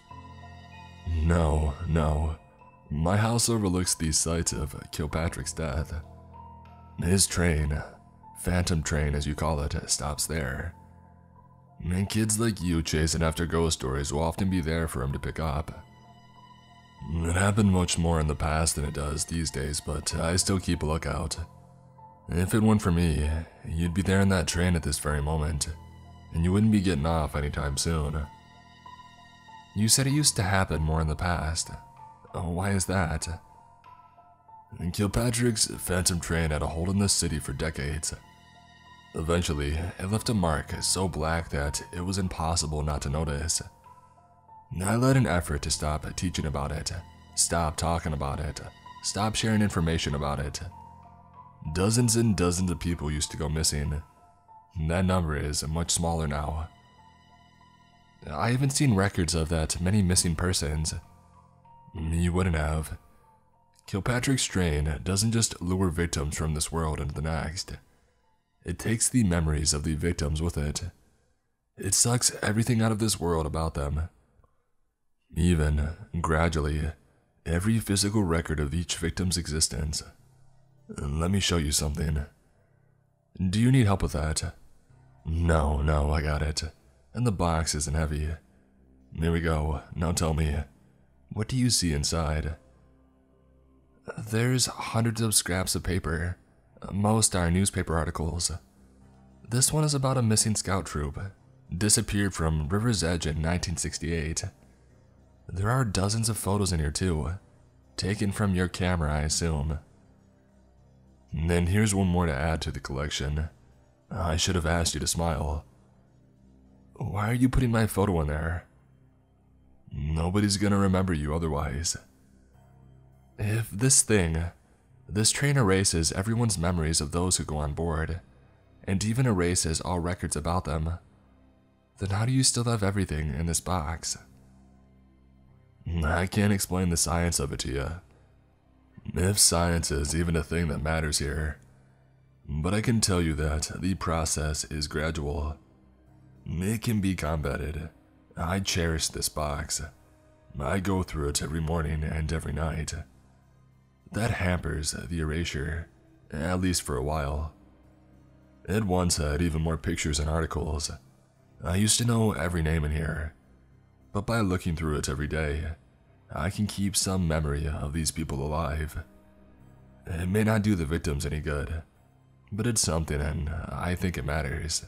Speaker 1: No, no. My house overlooks the site of Kilpatrick's death. His train, Phantom Train as you call it, stops there. And kids like you chasing after ghost stories will often be there for him to pick up. It happened much more in the past than it does these days, but I still keep a lookout. If it weren't for me, you'd be there in that train at this very moment, and you wouldn't be getting off anytime soon. You said it used to happen more in the past. Why is that? Kilpatrick's Phantom Train had a hold in this city for decades. Eventually, it left a mark so black that it was impossible not to notice. I led an effort to stop teaching about it, stop talking about it, stop sharing information about it. Dozens and dozens of people used to go missing. That number is much smaller now. I haven't seen records of that many missing persons. You wouldn't have. Kilpatrick's train doesn't just lure victims from this world into the next. It takes the memories of the victims with it. It sucks everything out of this world about them. Even, gradually, every physical record of each victim's existence. Let me show you something. Do you need help with that? No, no, I got it. And the box isn't heavy. Here we go. Now tell me, what do you see inside? There's hundreds of scraps of paper. Most are newspaper articles. This one is about a missing scout troop. Disappeared from River's Edge in nineteen sixty-eight. There are dozens of photos in here too. Taken from your camera, I assume. Then here's one more to add to the collection. I should have asked you to smile. Why are you putting my photo in there? Nobody's gonna remember you otherwise. If this thing, this train erases everyone's memories of those who go on board, and even erases all records about them, then how do you still have everything in this box? I can't explain the science of it to you. If science is even a thing that matters here. But I can tell you that the process is gradual. It can be combated. I cherish this box. I go through it every morning and every night. That hampers the erasure, at least for a while. It once had even more pictures and articles. I used to know every name in here, but by looking through it every day, I can keep some memory of these people alive. It may not do the victims any good, but it's something and I think it matters.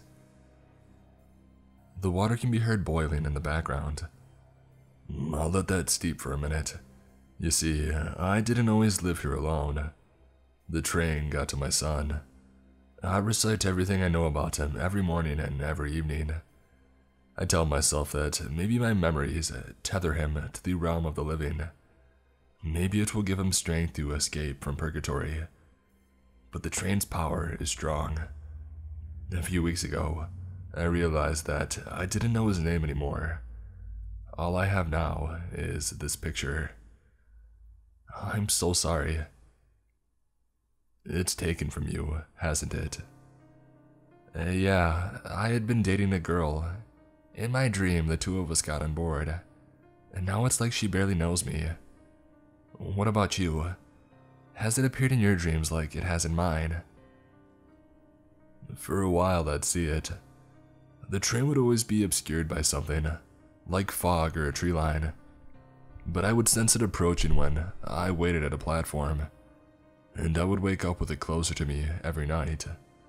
Speaker 1: The water can be heard boiling in the background. I'll let that steep for a minute. You see, I didn't always live here alone. The train got to my son. I recite everything I know about him every morning and every evening. I tell myself that maybe my memories tether him to the realm of the living. Maybe it will give him strength to escape from purgatory. But the train's power is strong. A few weeks ago, I realized that I didn't know his name anymore. All I have now is this picture. I'm so sorry. It's taken from you, hasn't it? Uh, yeah, I had been dating a girl. In my dream, the two of us got on board. And now it's like she barely knows me. What about you? Has it appeared in your dreams like it has in mine? For a while, I'd see it. The train would always be obscured by something, like fog or a tree line, but I would sense it approaching when I waited at a platform, and I would wake up with it closer to me every night.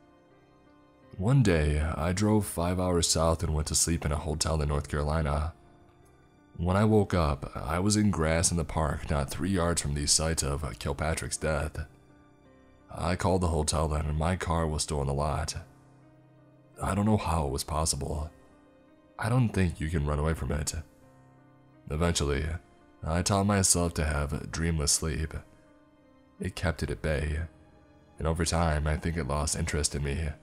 Speaker 1: One day, I drove five hours south and went to sleep in a hotel in North Carolina. When I woke up, I was in grass in the park not three yards from the site of Kilpatrick's death. I called the hotel then and my car was still in the lot. I don't know how it was possible. I don't think you can run away from it. Eventually, I taught myself to have dreamless sleep. It kept it at bay, and over time I think it lost interest in me.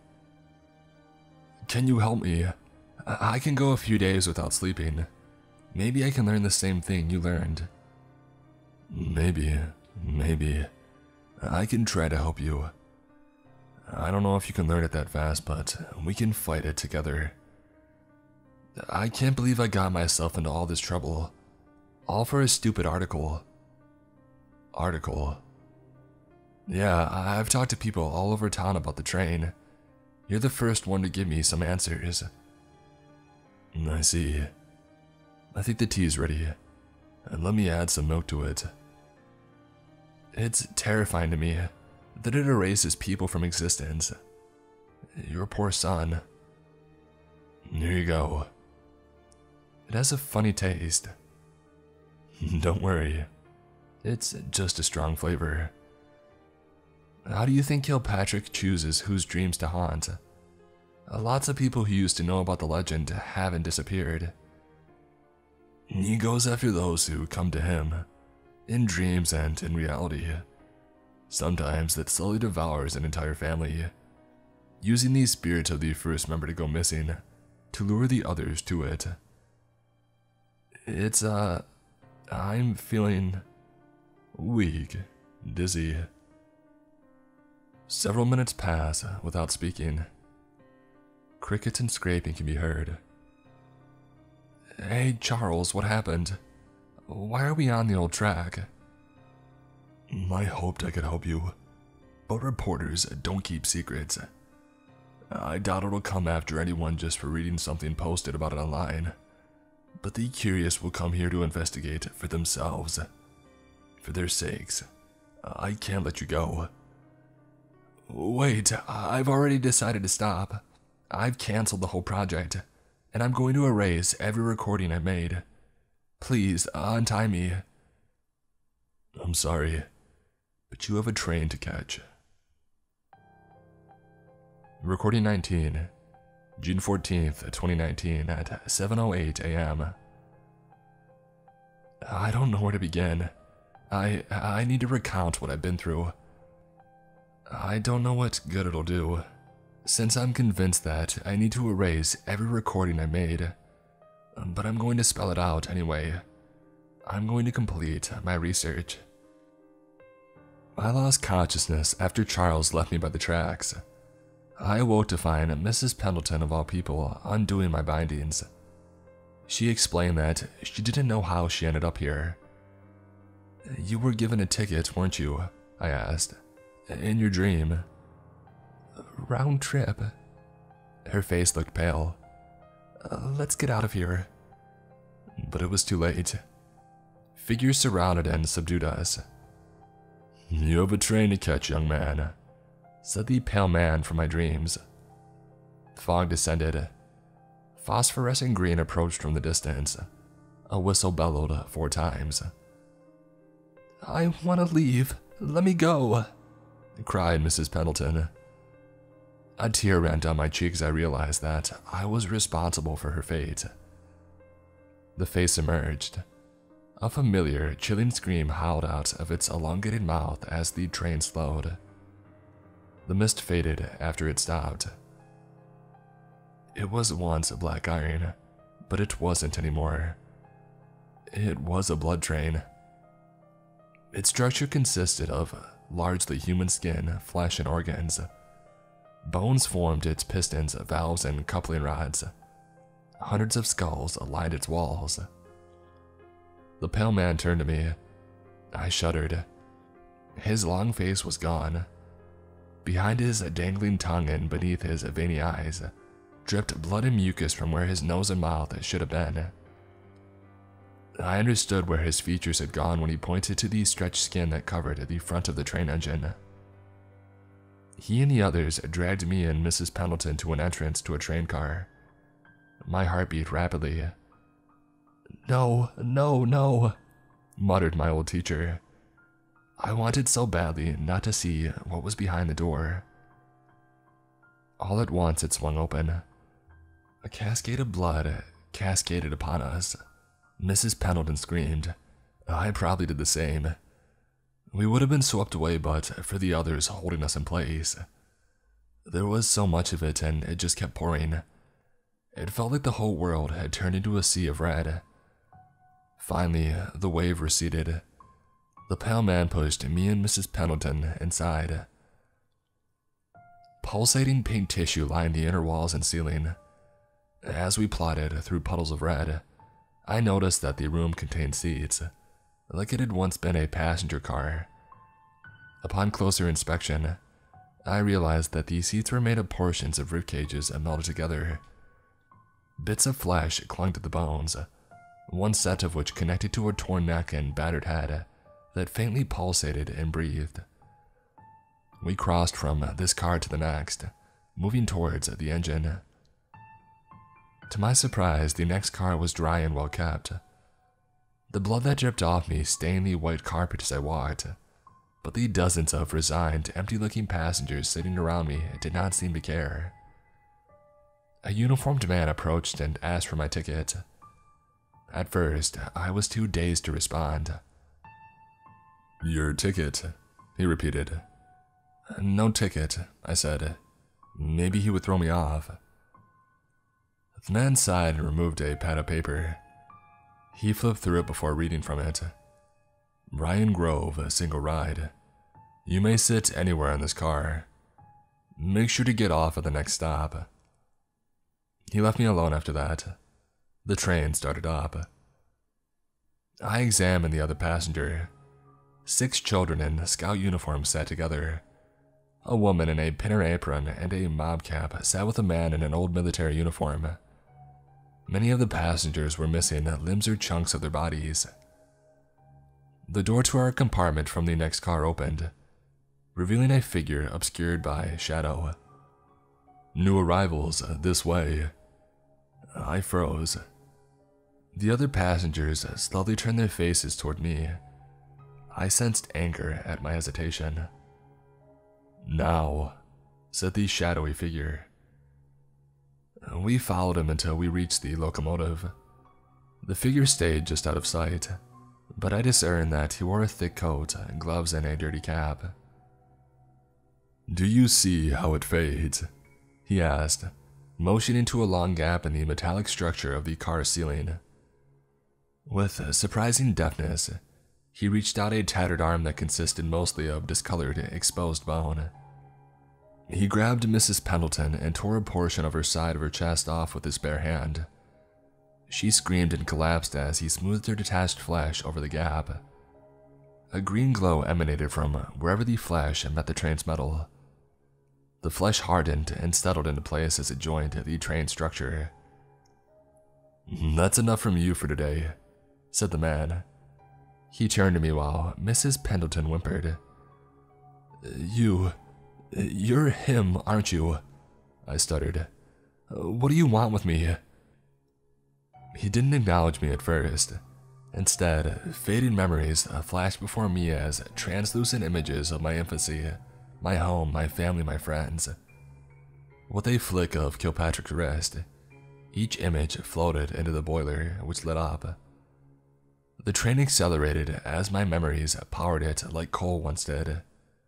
Speaker 1: Can you help me? I can go a few days without sleeping. Maybe I can learn the same thing you learned. Maybe, maybe. I can try to help you. I don't know if you can learn it that fast, but we can fight it together. I can't believe I got myself into all this trouble. All for a stupid article. Article. Yeah, I've talked to people all over town about the train. You're the first one to give me some answers. I see. I think the tea's ready. And let me add some milk to it. It's terrifying to me that it erases people from existence. Your poor son. Here you go. It has a funny taste. Don't worry. It's just a strong flavor. How do you think Kilpatrick chooses whose dreams to haunt? Lots of people who used to know about the legend haven't disappeared. He goes after those who come to him, in dreams and in reality. Sometimes that slowly devours an entire family, using these spirits of the first member to go missing to lure the others to it. It's, uh, I'm feeling weak, dizzy. Several minutes pass without speaking. Crickets and scraping can be heard. Hey, Charles, what happened? Why are we on the old track? I hoped I could help you, but reporters don't keep secrets. I doubt it'll come after anyone just for reading something posted about it online, but the curious will come here to investigate for themselves. For their sakes, I can't let you go. Wait, I've already decided to stop. I've canceled the whole project, and I'm going to erase every recording I made. Please, untie me. I'm sorry, but you have a train to catch. Recording nineteen, June fourteenth, twenty nineteen at seven oh eight a m I don't know where to begin. I, I need to recount what I've been through. I don't know what good it'll do, since I'm convinced that I need to erase every recording I made. But I'm going to spell it out anyway. I'm going to complete my research. I lost consciousness after Charles left me by the tracks. I awoke to find Missus Pendleton, of all people, undoing my bindings. She explained that she didn't know how she ended up here. You were given a ticket, weren't you? I asked. In your dream. Round trip. Her face looked pale. Uh, let's get out of here. But it was too late. Figures surrounded and subdued us. You have a train to catch, young man, said the pale man from my dreams. Fog descended. Phosphorescent green approached from the distance. A whistle bellowed four times. I want to leave. Let me go, cried Missus Pendleton. A tear ran down my cheek as I realized that I was responsible for her fate. The face emerged. A familiar, chilling scream howled out of its elongated mouth as the train slowed. The mist faded after it stopped. It was once a black iron, but it wasn't anymore. It was a blood train. Its structure consisted of largely human skin, flesh, and organs. Bones formed its pistons, valves, and coupling rods. Hundreds of skulls lined its walls. The pale man turned to me. I shuddered. His long face was gone. Behind his dangling tongue and beneath his veiny eyes, dripped blood and mucus from where his nose and mouth should have been. I understood where his features had gone when he pointed to the stretched skin that covered the front of the train engine. He and the others dragged me and Missus Pendleton to an entrance to a train car. My heart beat rapidly. "No, no, no," muttered my old teacher. I wanted so badly not to see what was behind the door. All at once it swung open. A cascade of blood cascaded upon us. Missus Pendleton screamed. I probably did the same. We would have been swept away but for the others holding us in place. There was so much of it and it just kept pouring. It felt like the whole world had turned into a sea of red. Finally, the wave receded. The pale man pushed me and Missus Pendleton inside. Pulsating pink tissue lined the inner walls and ceiling. As we plodded through puddles of red, I noticed that the room contained seats, like it had once been a passenger car. Upon closer inspection, I realized that the seats were made of portions of rib cages melded together. Bits of flesh clung to the bones, one set of which connected to a torn neck and battered head that faintly pulsated and breathed. We crossed from this car to the next, moving towards the engine. To my surprise, the next car was dry and well kept. The blood that dripped off me stained the white carpet as I walked, but the dozens of resigned, empty-looking passengers sitting around me did not seem to care. A uniformed man approached and asked for my ticket. At first, I was too dazed to respond. "Your ticket," he repeated. "No ticket," I said. Maybe he would throw me off. The man sighed and removed a pad of paper. He flipped through it before reading from it. "Ryan Grove, a single ride. You may sit anywhere in this car. Make sure to get off at the next stop." He left me alone after that. The train started up. I examined the other passenger. Six children in scout uniforms sat together. A woman in a pinner apron and a mob cap sat with a man in an old military uniform. Many of the passengers were missing limbs or chunks of their bodies. The door to our compartment from the next car opened, revealing a figure obscured by shadow. "New arrivals, this way." I froze. The other passengers slowly turned their faces toward me. I sensed anger at my hesitation. "Now," said the shadowy figure. We followed him until we reached the locomotive. The figure stayed just out of sight, but I discerned that he wore a thick coat, gloves, and a dirty cap. "Do you see how it fades?" he asked, motioning to a long gap in the metallic structure of the car's ceiling. With surprising deftness, he reached out a tattered arm that consisted mostly of discolored, exposed bone. He grabbed Missus Pendleton and tore a portion of her side of her chest off with his bare hand. She screamed and collapsed as he smoothed her detached flesh over the gap. A green glow emanated from wherever the flesh met the train's metal. The flesh hardened and settled into place as it joined the train structure. "That's enough from you for today," said the man. He turned to me while Missus Pendleton whimpered. You... you're him, aren't you?" I stuttered. "What do you want with me?" He didn't acknowledge me at first. Instead, fading memories flashed before me as translucent images of my infancy, my home, my family, my friends. With a flick of Kilpatrick's wrist, each image floated into the boiler, which lit up. The train accelerated as my memories powered it like coal once did.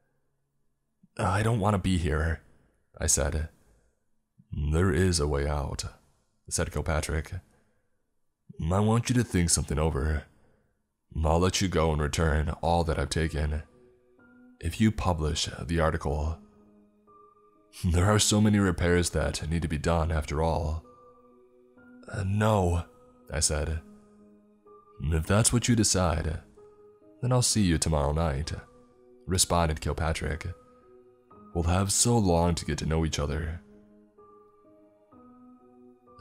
Speaker 1: "I don't want to be here," I said. "There is a way out," said Kilpatrick. "I want you to think something over. I'll let you go and return all that I've taken. If you publish the article, there are so many repairs that need to be done after all." Uh, no, I said. "If that's what you decide, then I'll see you tomorrow night," responded Kilpatrick. "We'll have so long to get to know each other."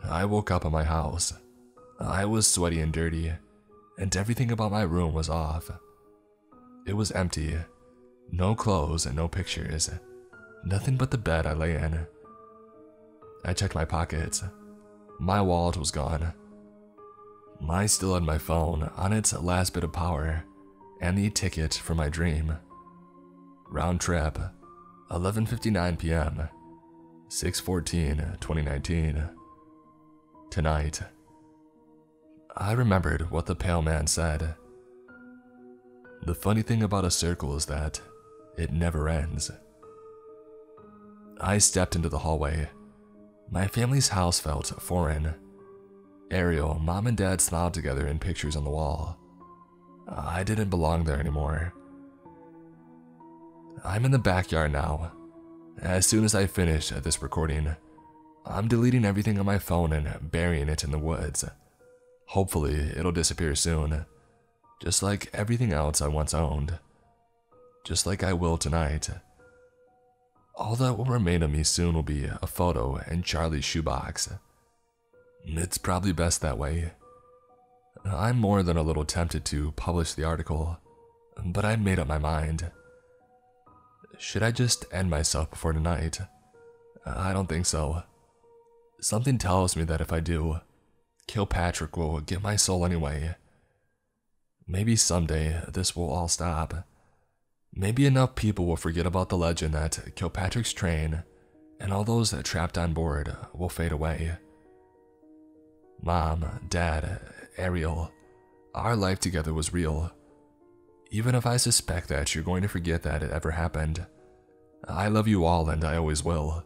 Speaker 1: I woke up at my house. I was sweaty and dirty, and everything about my room was off. It was empty. No clothes and no pictures. Nothing but the bed I lay in. I checked my pockets. My wallet was gone. I still had my phone on its last bit of power and the ticket for my dream. Round trip, eleven fifty-nine p m, six fourteen twenty nineteen. Tonight. I remembered what the pale man said. The funny thing about a circle is that it never ends. I stepped into the hallway. My family's house felt foreign. Ariel, mom and dad smiled together in pictures on the wall. I didn't belong there anymore. I'm in the backyard now. As soon as I finish this recording, I'm deleting everything on my phone and burying it in the woods. Hopefully, it'll disappear soon, just like everything else I once owned. Just like I will tonight. All that will remain of me soon will be a photo and Charlie's shoebox. It's probably best that way. I'm more than a little tempted to publish the article, but I made up my mind. Should I just end myself before tonight? I don't think so. Something tells me that if I do, Kilpatrick will get my soul anyway. Maybe someday this will all stop. Maybe enough people will forget about the legend that Kilpatrick's train and all those trapped on board will fade away. Mom, Dad, Ariel, our life together was real. Even if I suspect that you're going to forget that it ever happened, I love you all and I always will.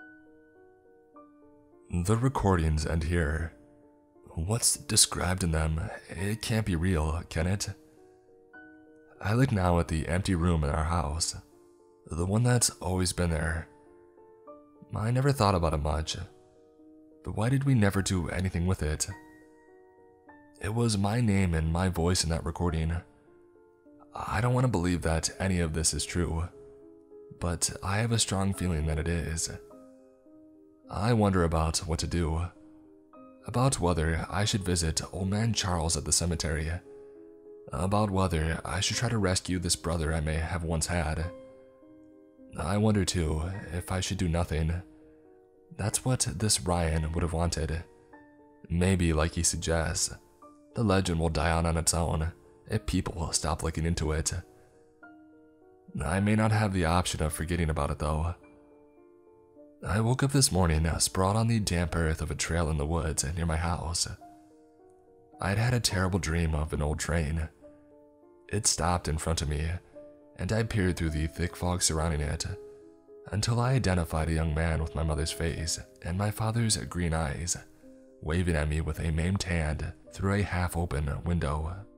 Speaker 1: The recordings end here. What's described in them, it can't be real, can it? I look now at the empty room in our house, the one that's always been there. I never thought about it much, but why did we never do anything with it? It was my name and my voice in that recording. I don't want to believe that any of this is true, but I have a strong feeling that it is. I wonder about what to do. About whether I should visit Old Man Charles at the cemetery. About whether I should try to rescue this brother I may have once had. I wonder too if I should do nothing. That's what this Ryan would have wanted. Maybe, like he suggests, the legend will die out on its own if people stop looking into it. I may not have the option of forgetting about it though. I woke up this morning sprawled on the damp earth of a trail in the woods near my house. I'd had a terrible dream of an old train. It stopped in front of me, and I peered through the thick fog surrounding it, until I identified a young man with my mother's face and my father's green eyes, waving at me with a maimed hand through a half-open window.